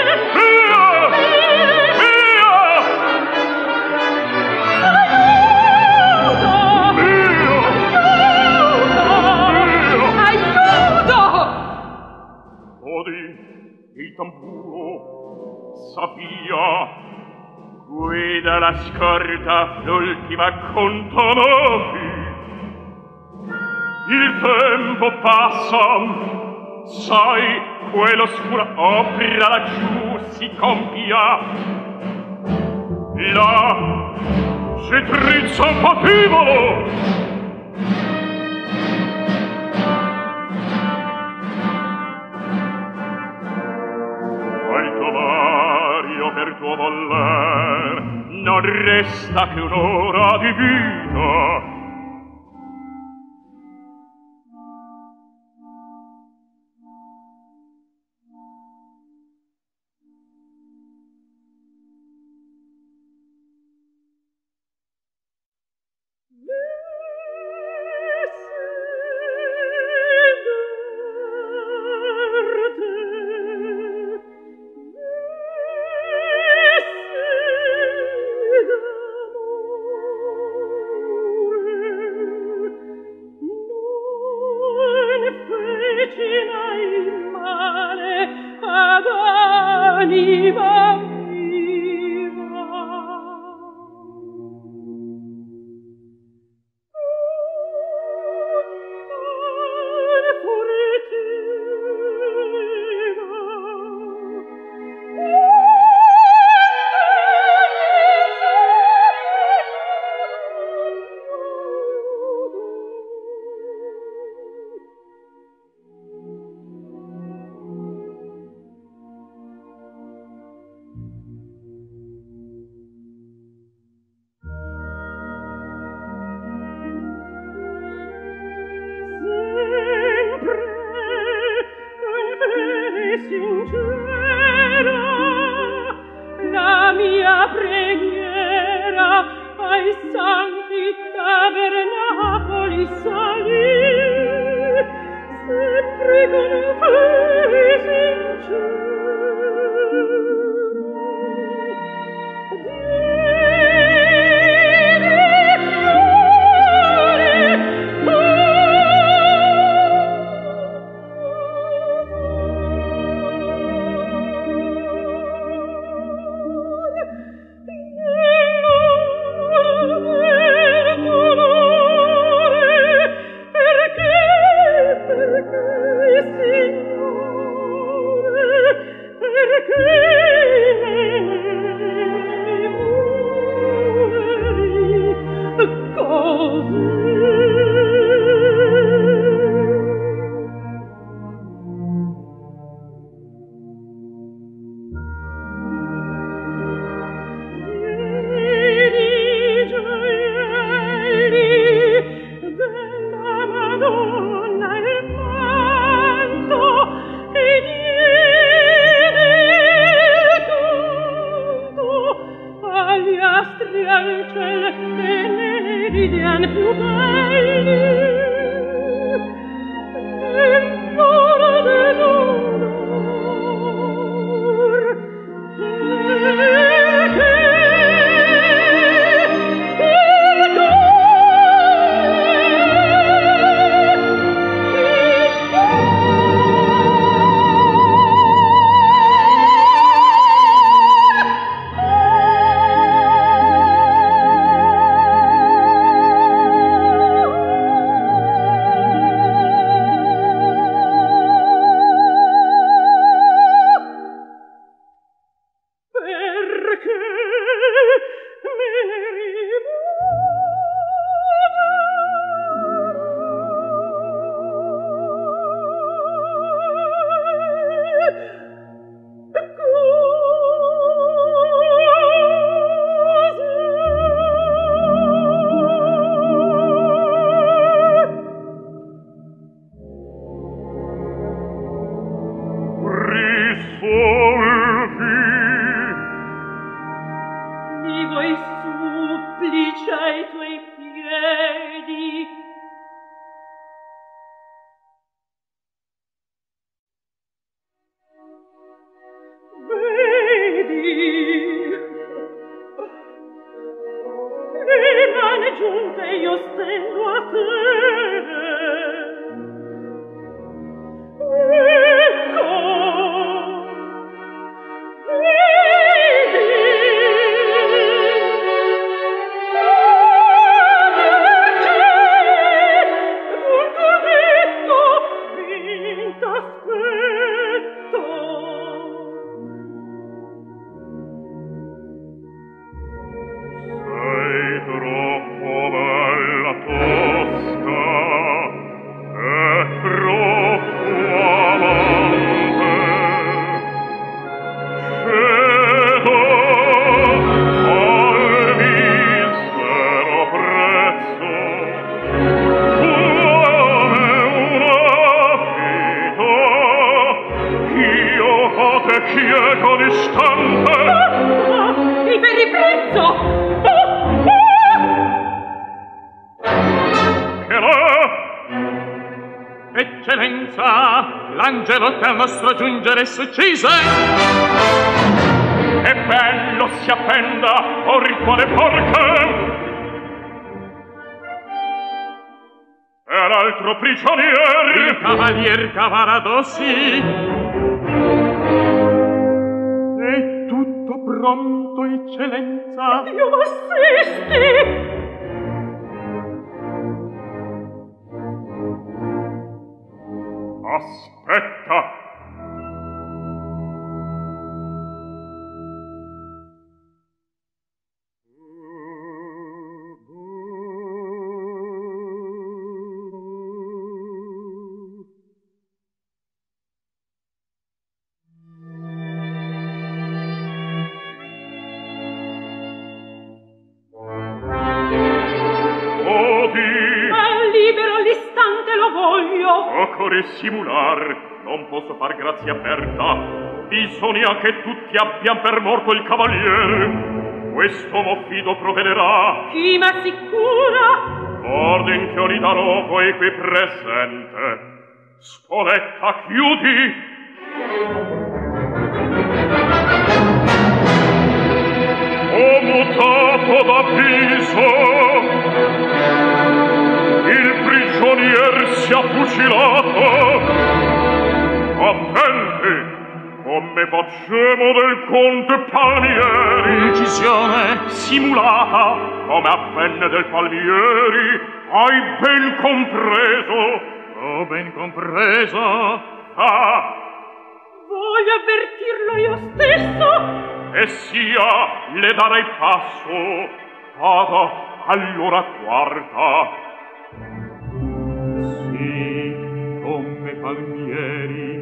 Il tamburo s'avvia, guida la scorta, l'ultima contonovi. Il tempo passa, sai, quell'oscura opera laggiù si compia. Là si trizza un patibolo. Al tuo vario per tuo voler non resta che un'ora di vita. quieto distante. Il veriplezzo! Che là? Eccellenza, l'angelo che al nostro giungere s'uccise. Che bello si appenda, or quale porca! E l'altro prigionier! Il cavalier Cavaradossi. È tutto pronto, eccellenza. Dio m'assisti! Aspetta! Occorre simular, non posso far grazia aperta. Bisogna che tutti abbian per morto il cavalier. Questo m'offido provvederà. Chi m'assicura? Orden che io li darò voi qui presente. Spoletta, chiudi. Ho mutato d'avviso. Il prigionier si è fucilato. Attenti, come facciamo del conte Palmieri? Incisione simulata, come avvenne del Palmieri. Hai ben compreso? Ho ben compreso. Ah! Voglio avvertirlo io stesso. E sia, le darei passo. Vada, allora guarda. Sì, come Palmieri.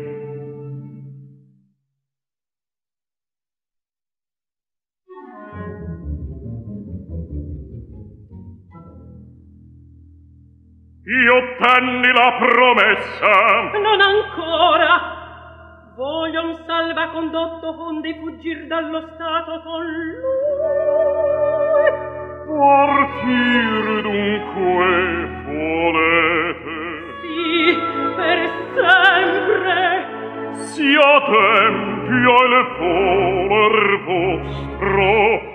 Io tenni la promessa. Non ancora. Voglio un salvacondotto onde fuggir dallo stato con lui. Partir dunque volete? Sì, per sempre. Sia tempio il voler vostro.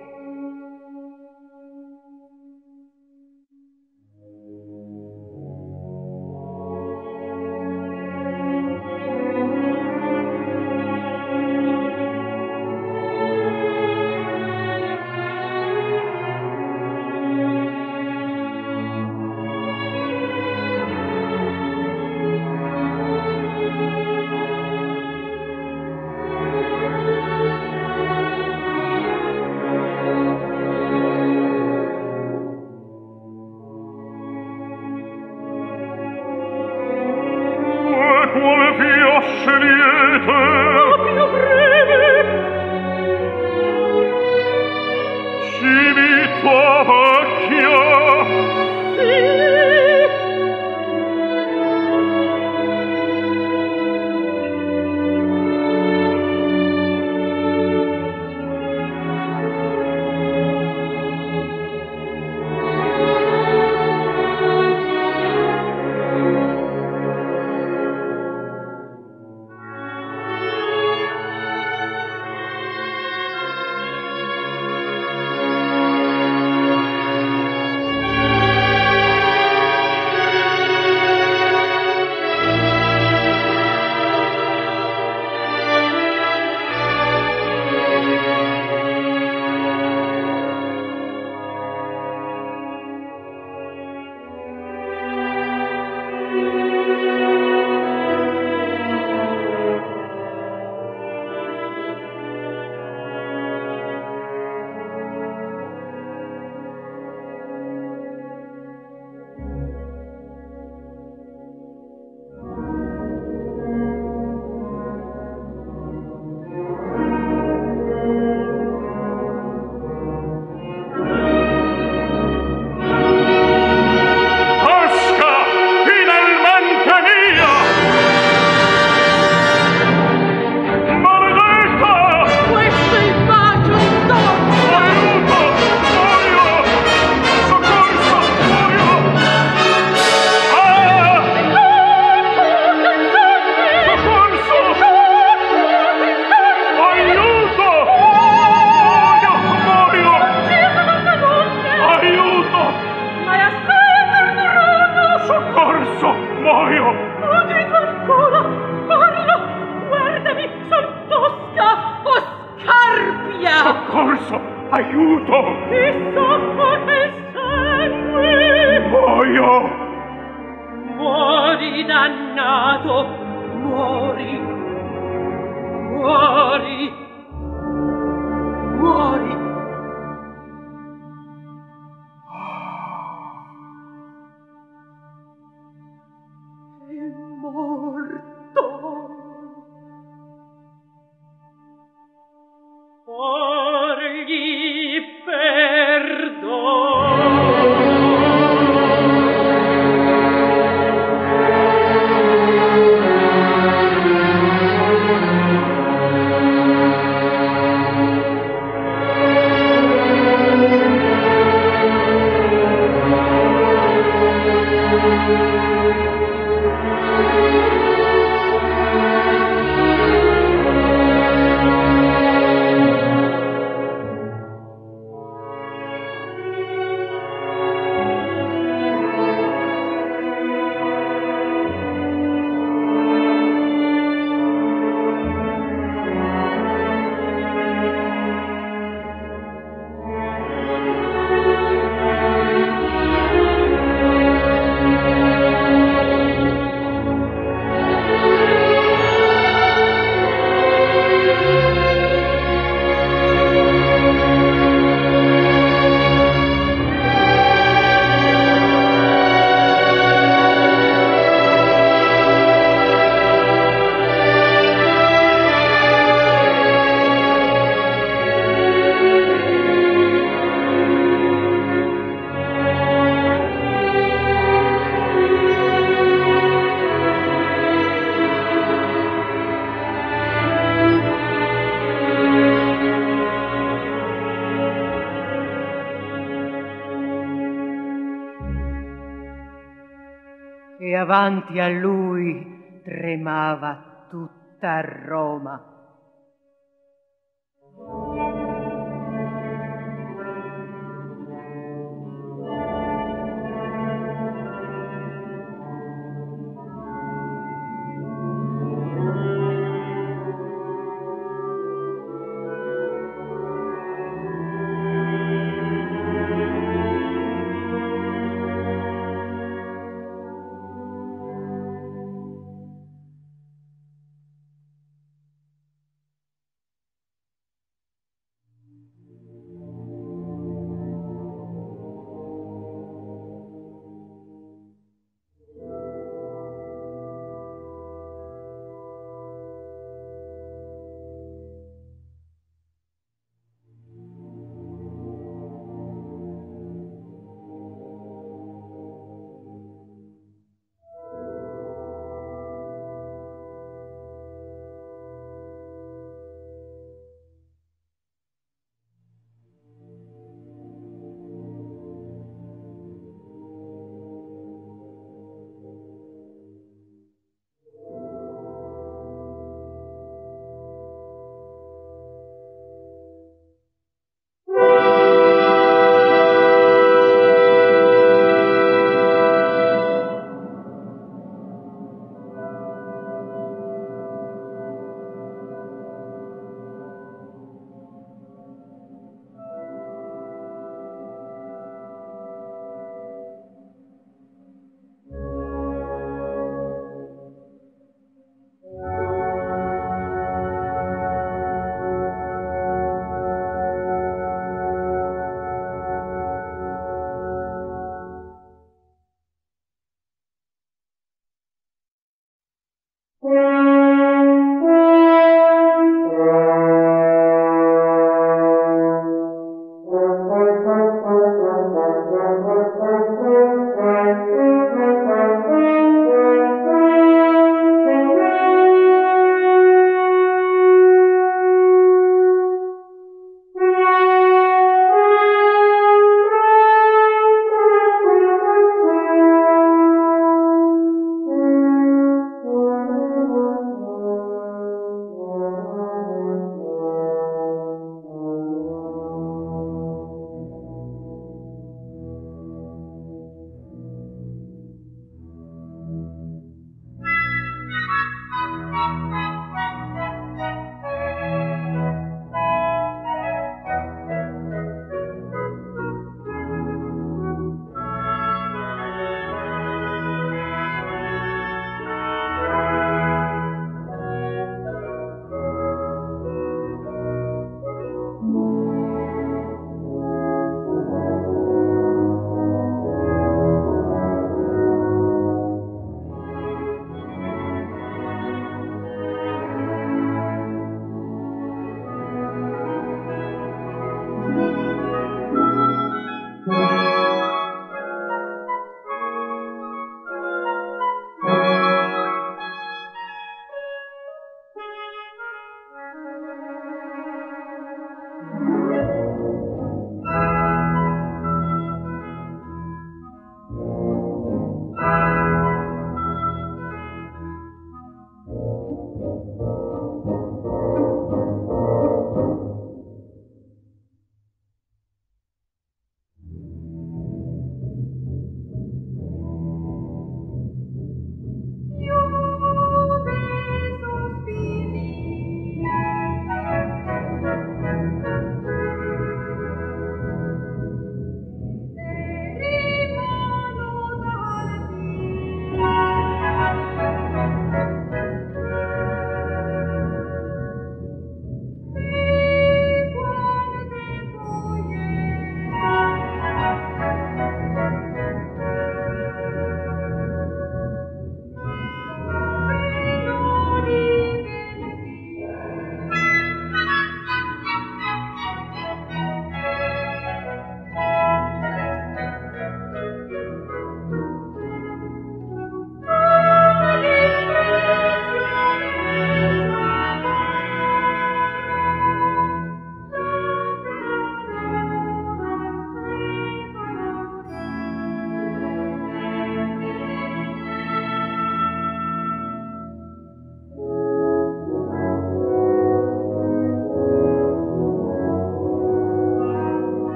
Quale via scegliete? Proprio breve. Civitavecchia. Sì. Aiuto! Ti soffoca il sangue! Muoio! Muori, dannato! Muori! Muori! Muori! È morto! Porgli perdono! E avanti a lui tremava tutta Roma.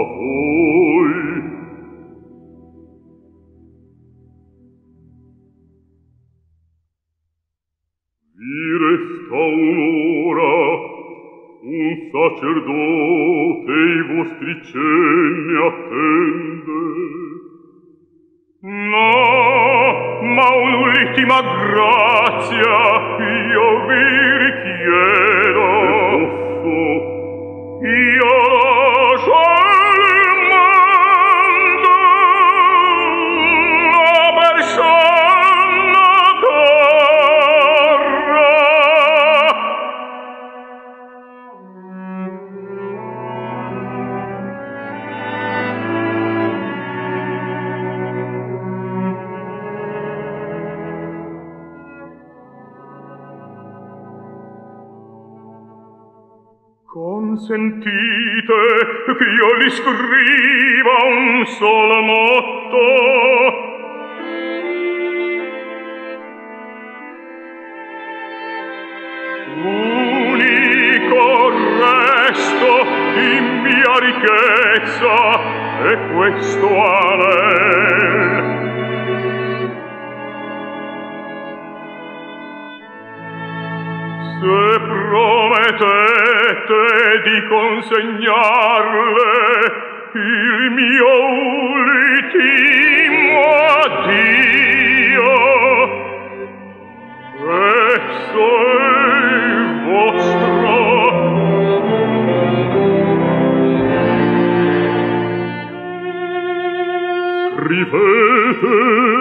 voi. Vi resta un'ora, un sacerdote i vostri cenni attende. No, ma un'ultima grazia io vi richiedo. Io lascio il mondo, la persona cara. Consentite che io gli scriva un solo motto. Unico resto in mia ricchezza è questo anel. Se promettete di consegnarle il mio ultimo addio, esso è vostro. Scrivete.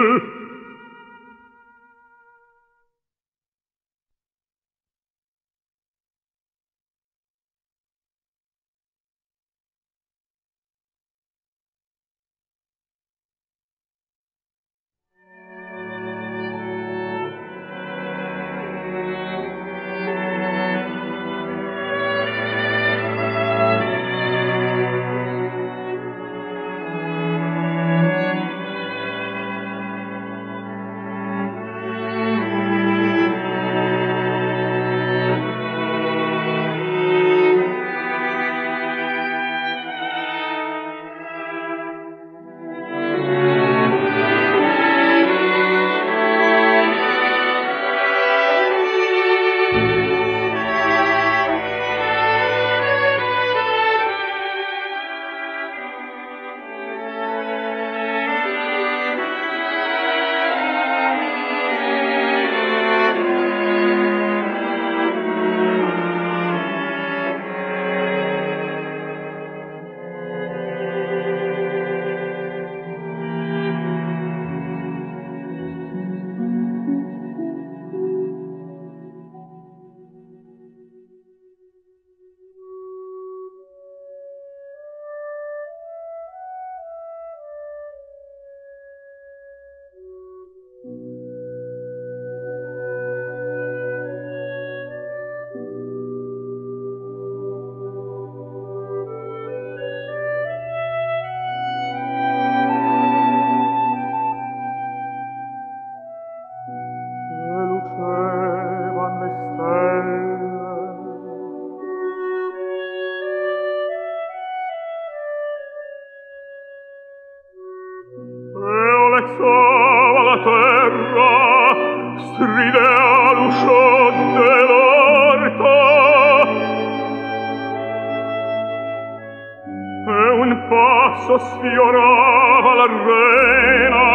Sfiorava l'arena,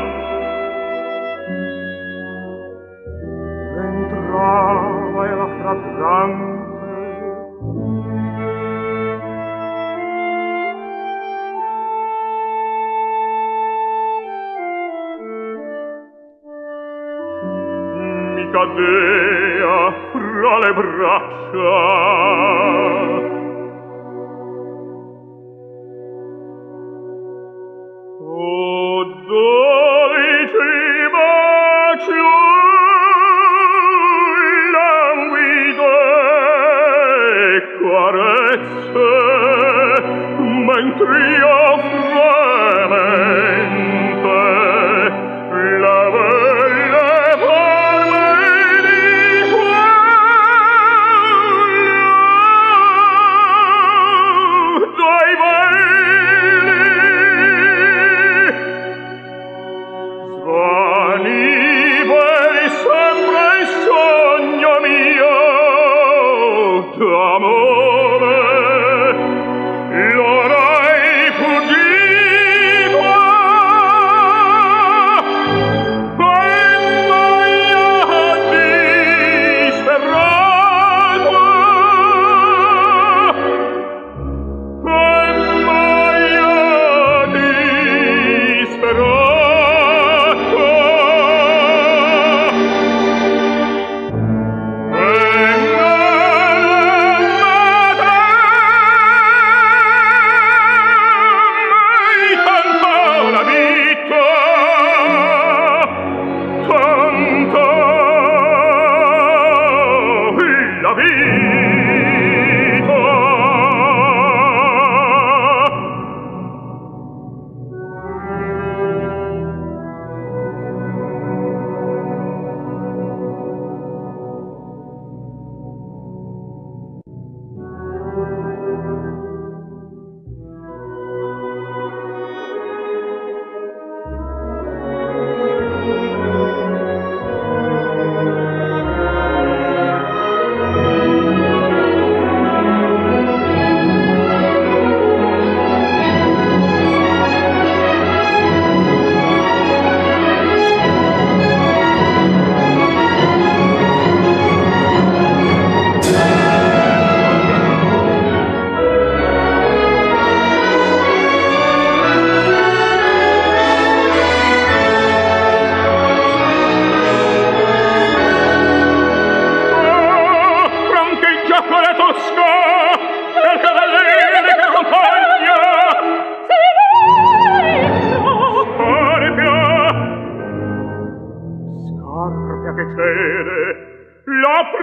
entrava e la fragrante mi cadea fra le braccia. Mentre io fremente la belle forme di suono dai venti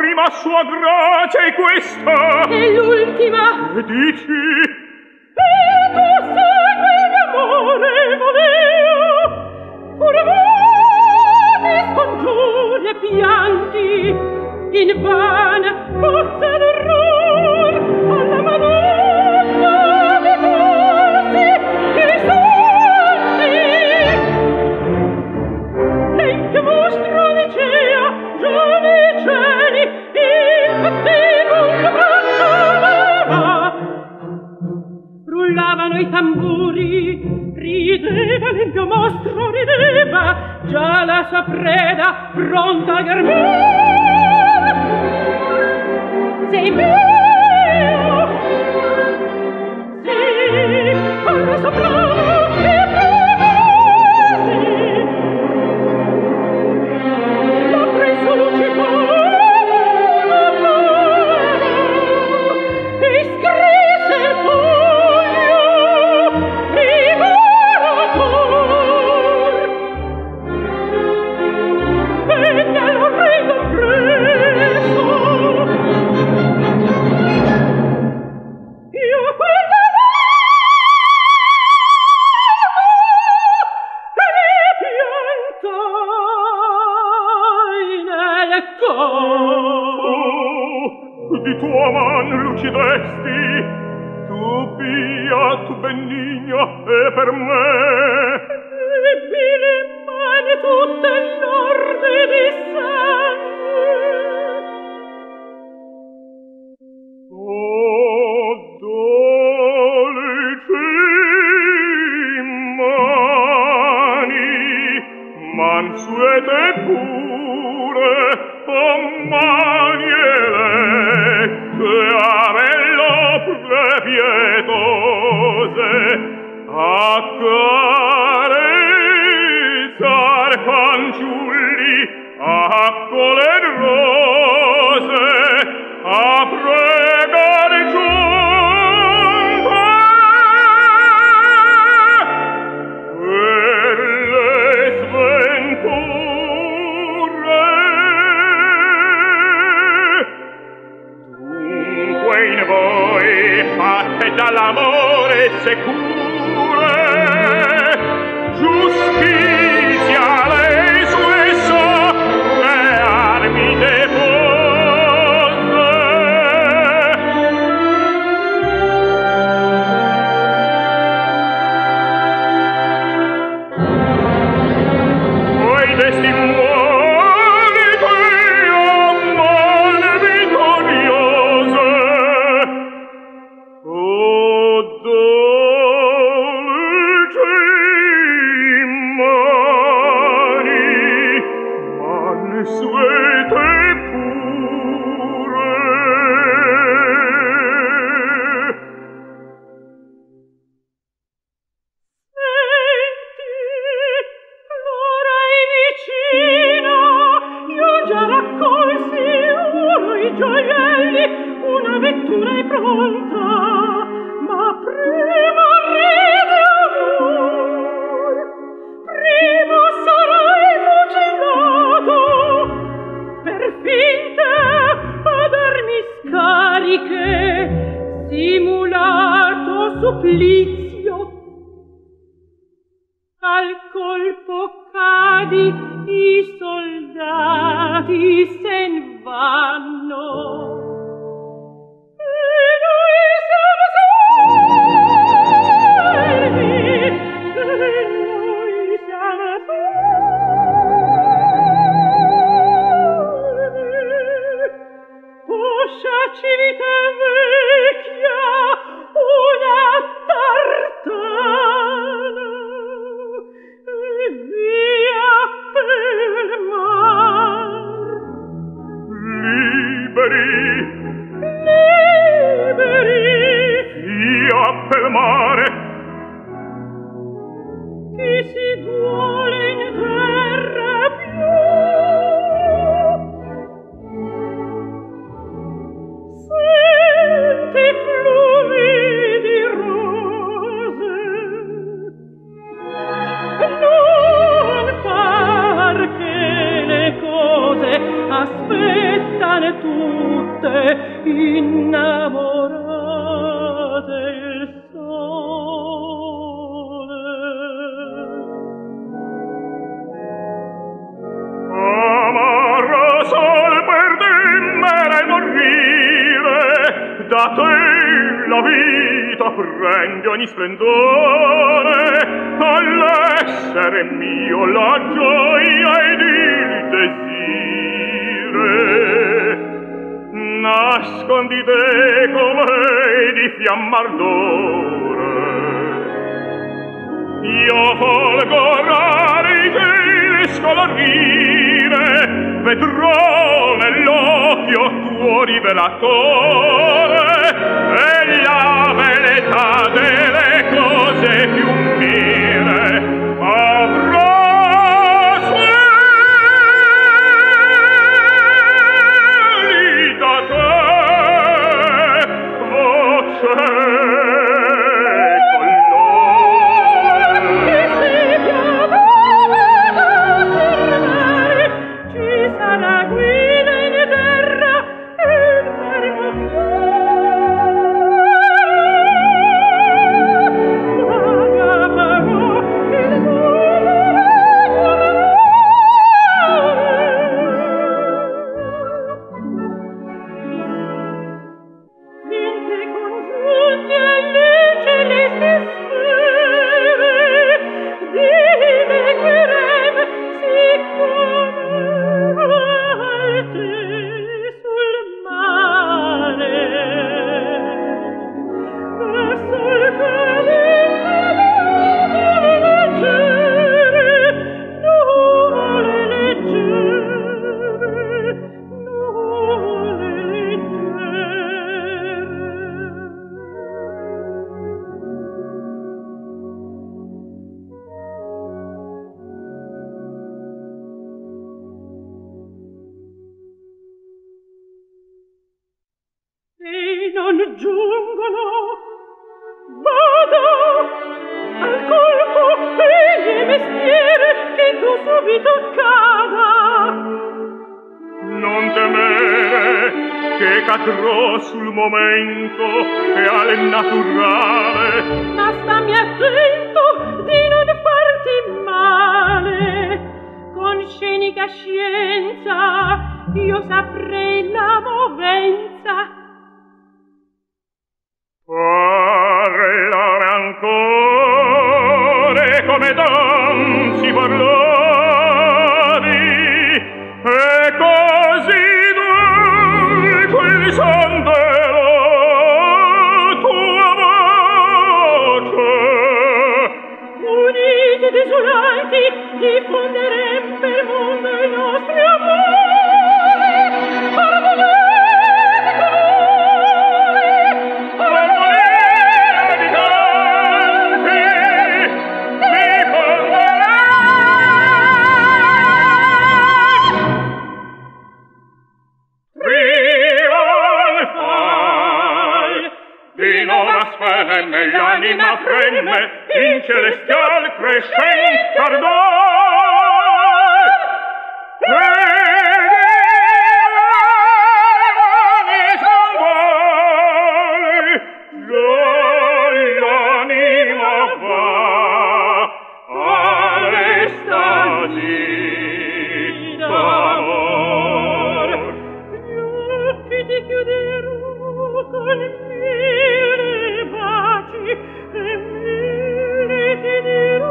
prima sua grazia è questa. E l'ultima. E dici? E tu segui l'amore voleo, pur vane scongiuri e pianti, in vana forza d'orror alla Madonna di Porsi e santi. Lei che mostro dicea già nei cieli il cattivo l'abbracciava. Rullavano i tamburi, rideva l'empio mostro, rideva già la sua preda pronta a garbare. Sei mio, sì, alla soprano che premasi, l'ha preso Lucifero e scrisse il foglio rivelator. Venne all'orrendo preso, io quella piantai nel cor. Di tua man lucidesti, tu pia, tu benigna, e per me. Ebbi le mani tutte lorde di sangue. Oh, dolci mansuete pure, oh mani elette, avello prepietose, accarezzar fanciulli, accoler rose, a pregar giunte per le sventure. Dunque in voi fatte dall'amore sicure, giustizia lei sue so, le armi depose. Voi testimoni Dio mal vittoriose, o dolci mani suete pure. Senti, l'ora è vicina, io già raccolsi oro i gioielli, una vettura è pronta, ma prima ride amor, prima sarai fucilato, per finte ad armi scariche, simulato supplizio. Al colpo cadi, i soldati sen vanno. E noi siamo salvi, e noi siamo salvi. Posciaci vita vecchia, una tartana, e via per mar. Liberi, Liberi, via per mare, chi si duole in terra più. Senti flumi di rose, non far che le cose aspettano tu. la vita prende ogni splendore, all'essere mio la gioia ed il desire. Nascondi te come di fiammar d'ore, io volgo raramente scolorire, vedrò nell'occhio tuo rivelatore e la verità delle cose più mire avrò svegli da te voce. Sul momento che al naturale, ma stammi attento di non farti male. Con scenica scienza io saprei la movenza. Parlare ancora come don si parlavi, e così il son della tua voce uniti desolanti diffonderem per mondo i nostri amori. Armonete canti nell'anima fremme in celestial crescente ardor ed l'anima va all'estasi d'amor. Gli occhi ti chiuderò con mille baci e mille ti dirò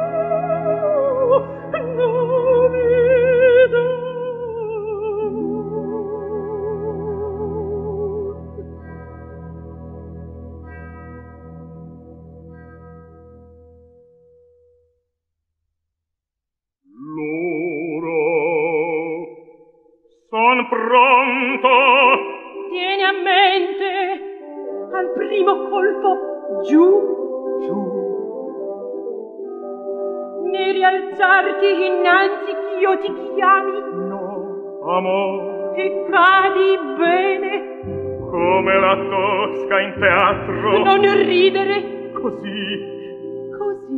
novità. L'ora son pronto. Tieni a mente al primo colpo giù, ne rialzarti innanzi ch'io ti chiami, No, amor, e cadi bene, come la Tosca in teatro. non ridere Così così.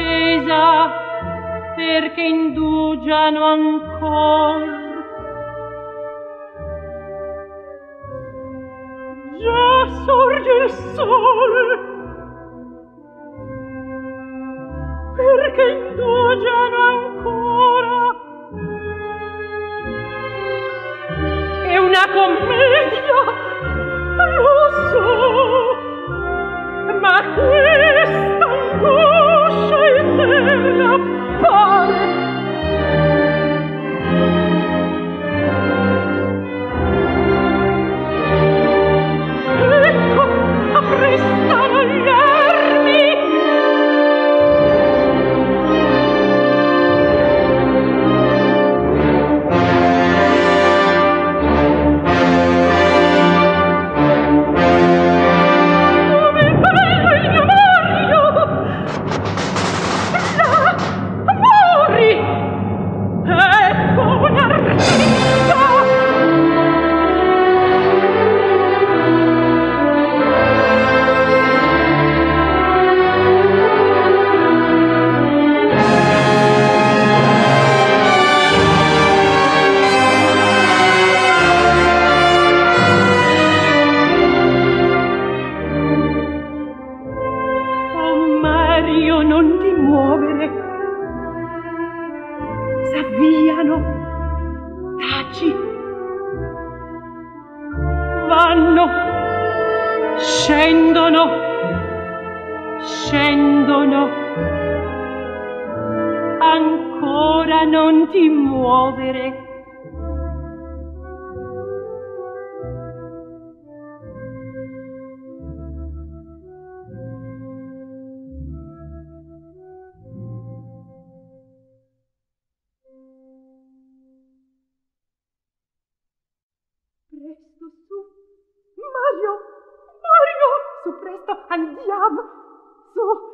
attesa perché indugiano ancor. Già sorge il sole perché indugiano ancora. È una commedia, lo so, ma questa angoscia eterna pare. Ecco, apprestano gli armi. Scendono, ancora non ti muovere. Presto su, Mario, su presto, andiamo, su.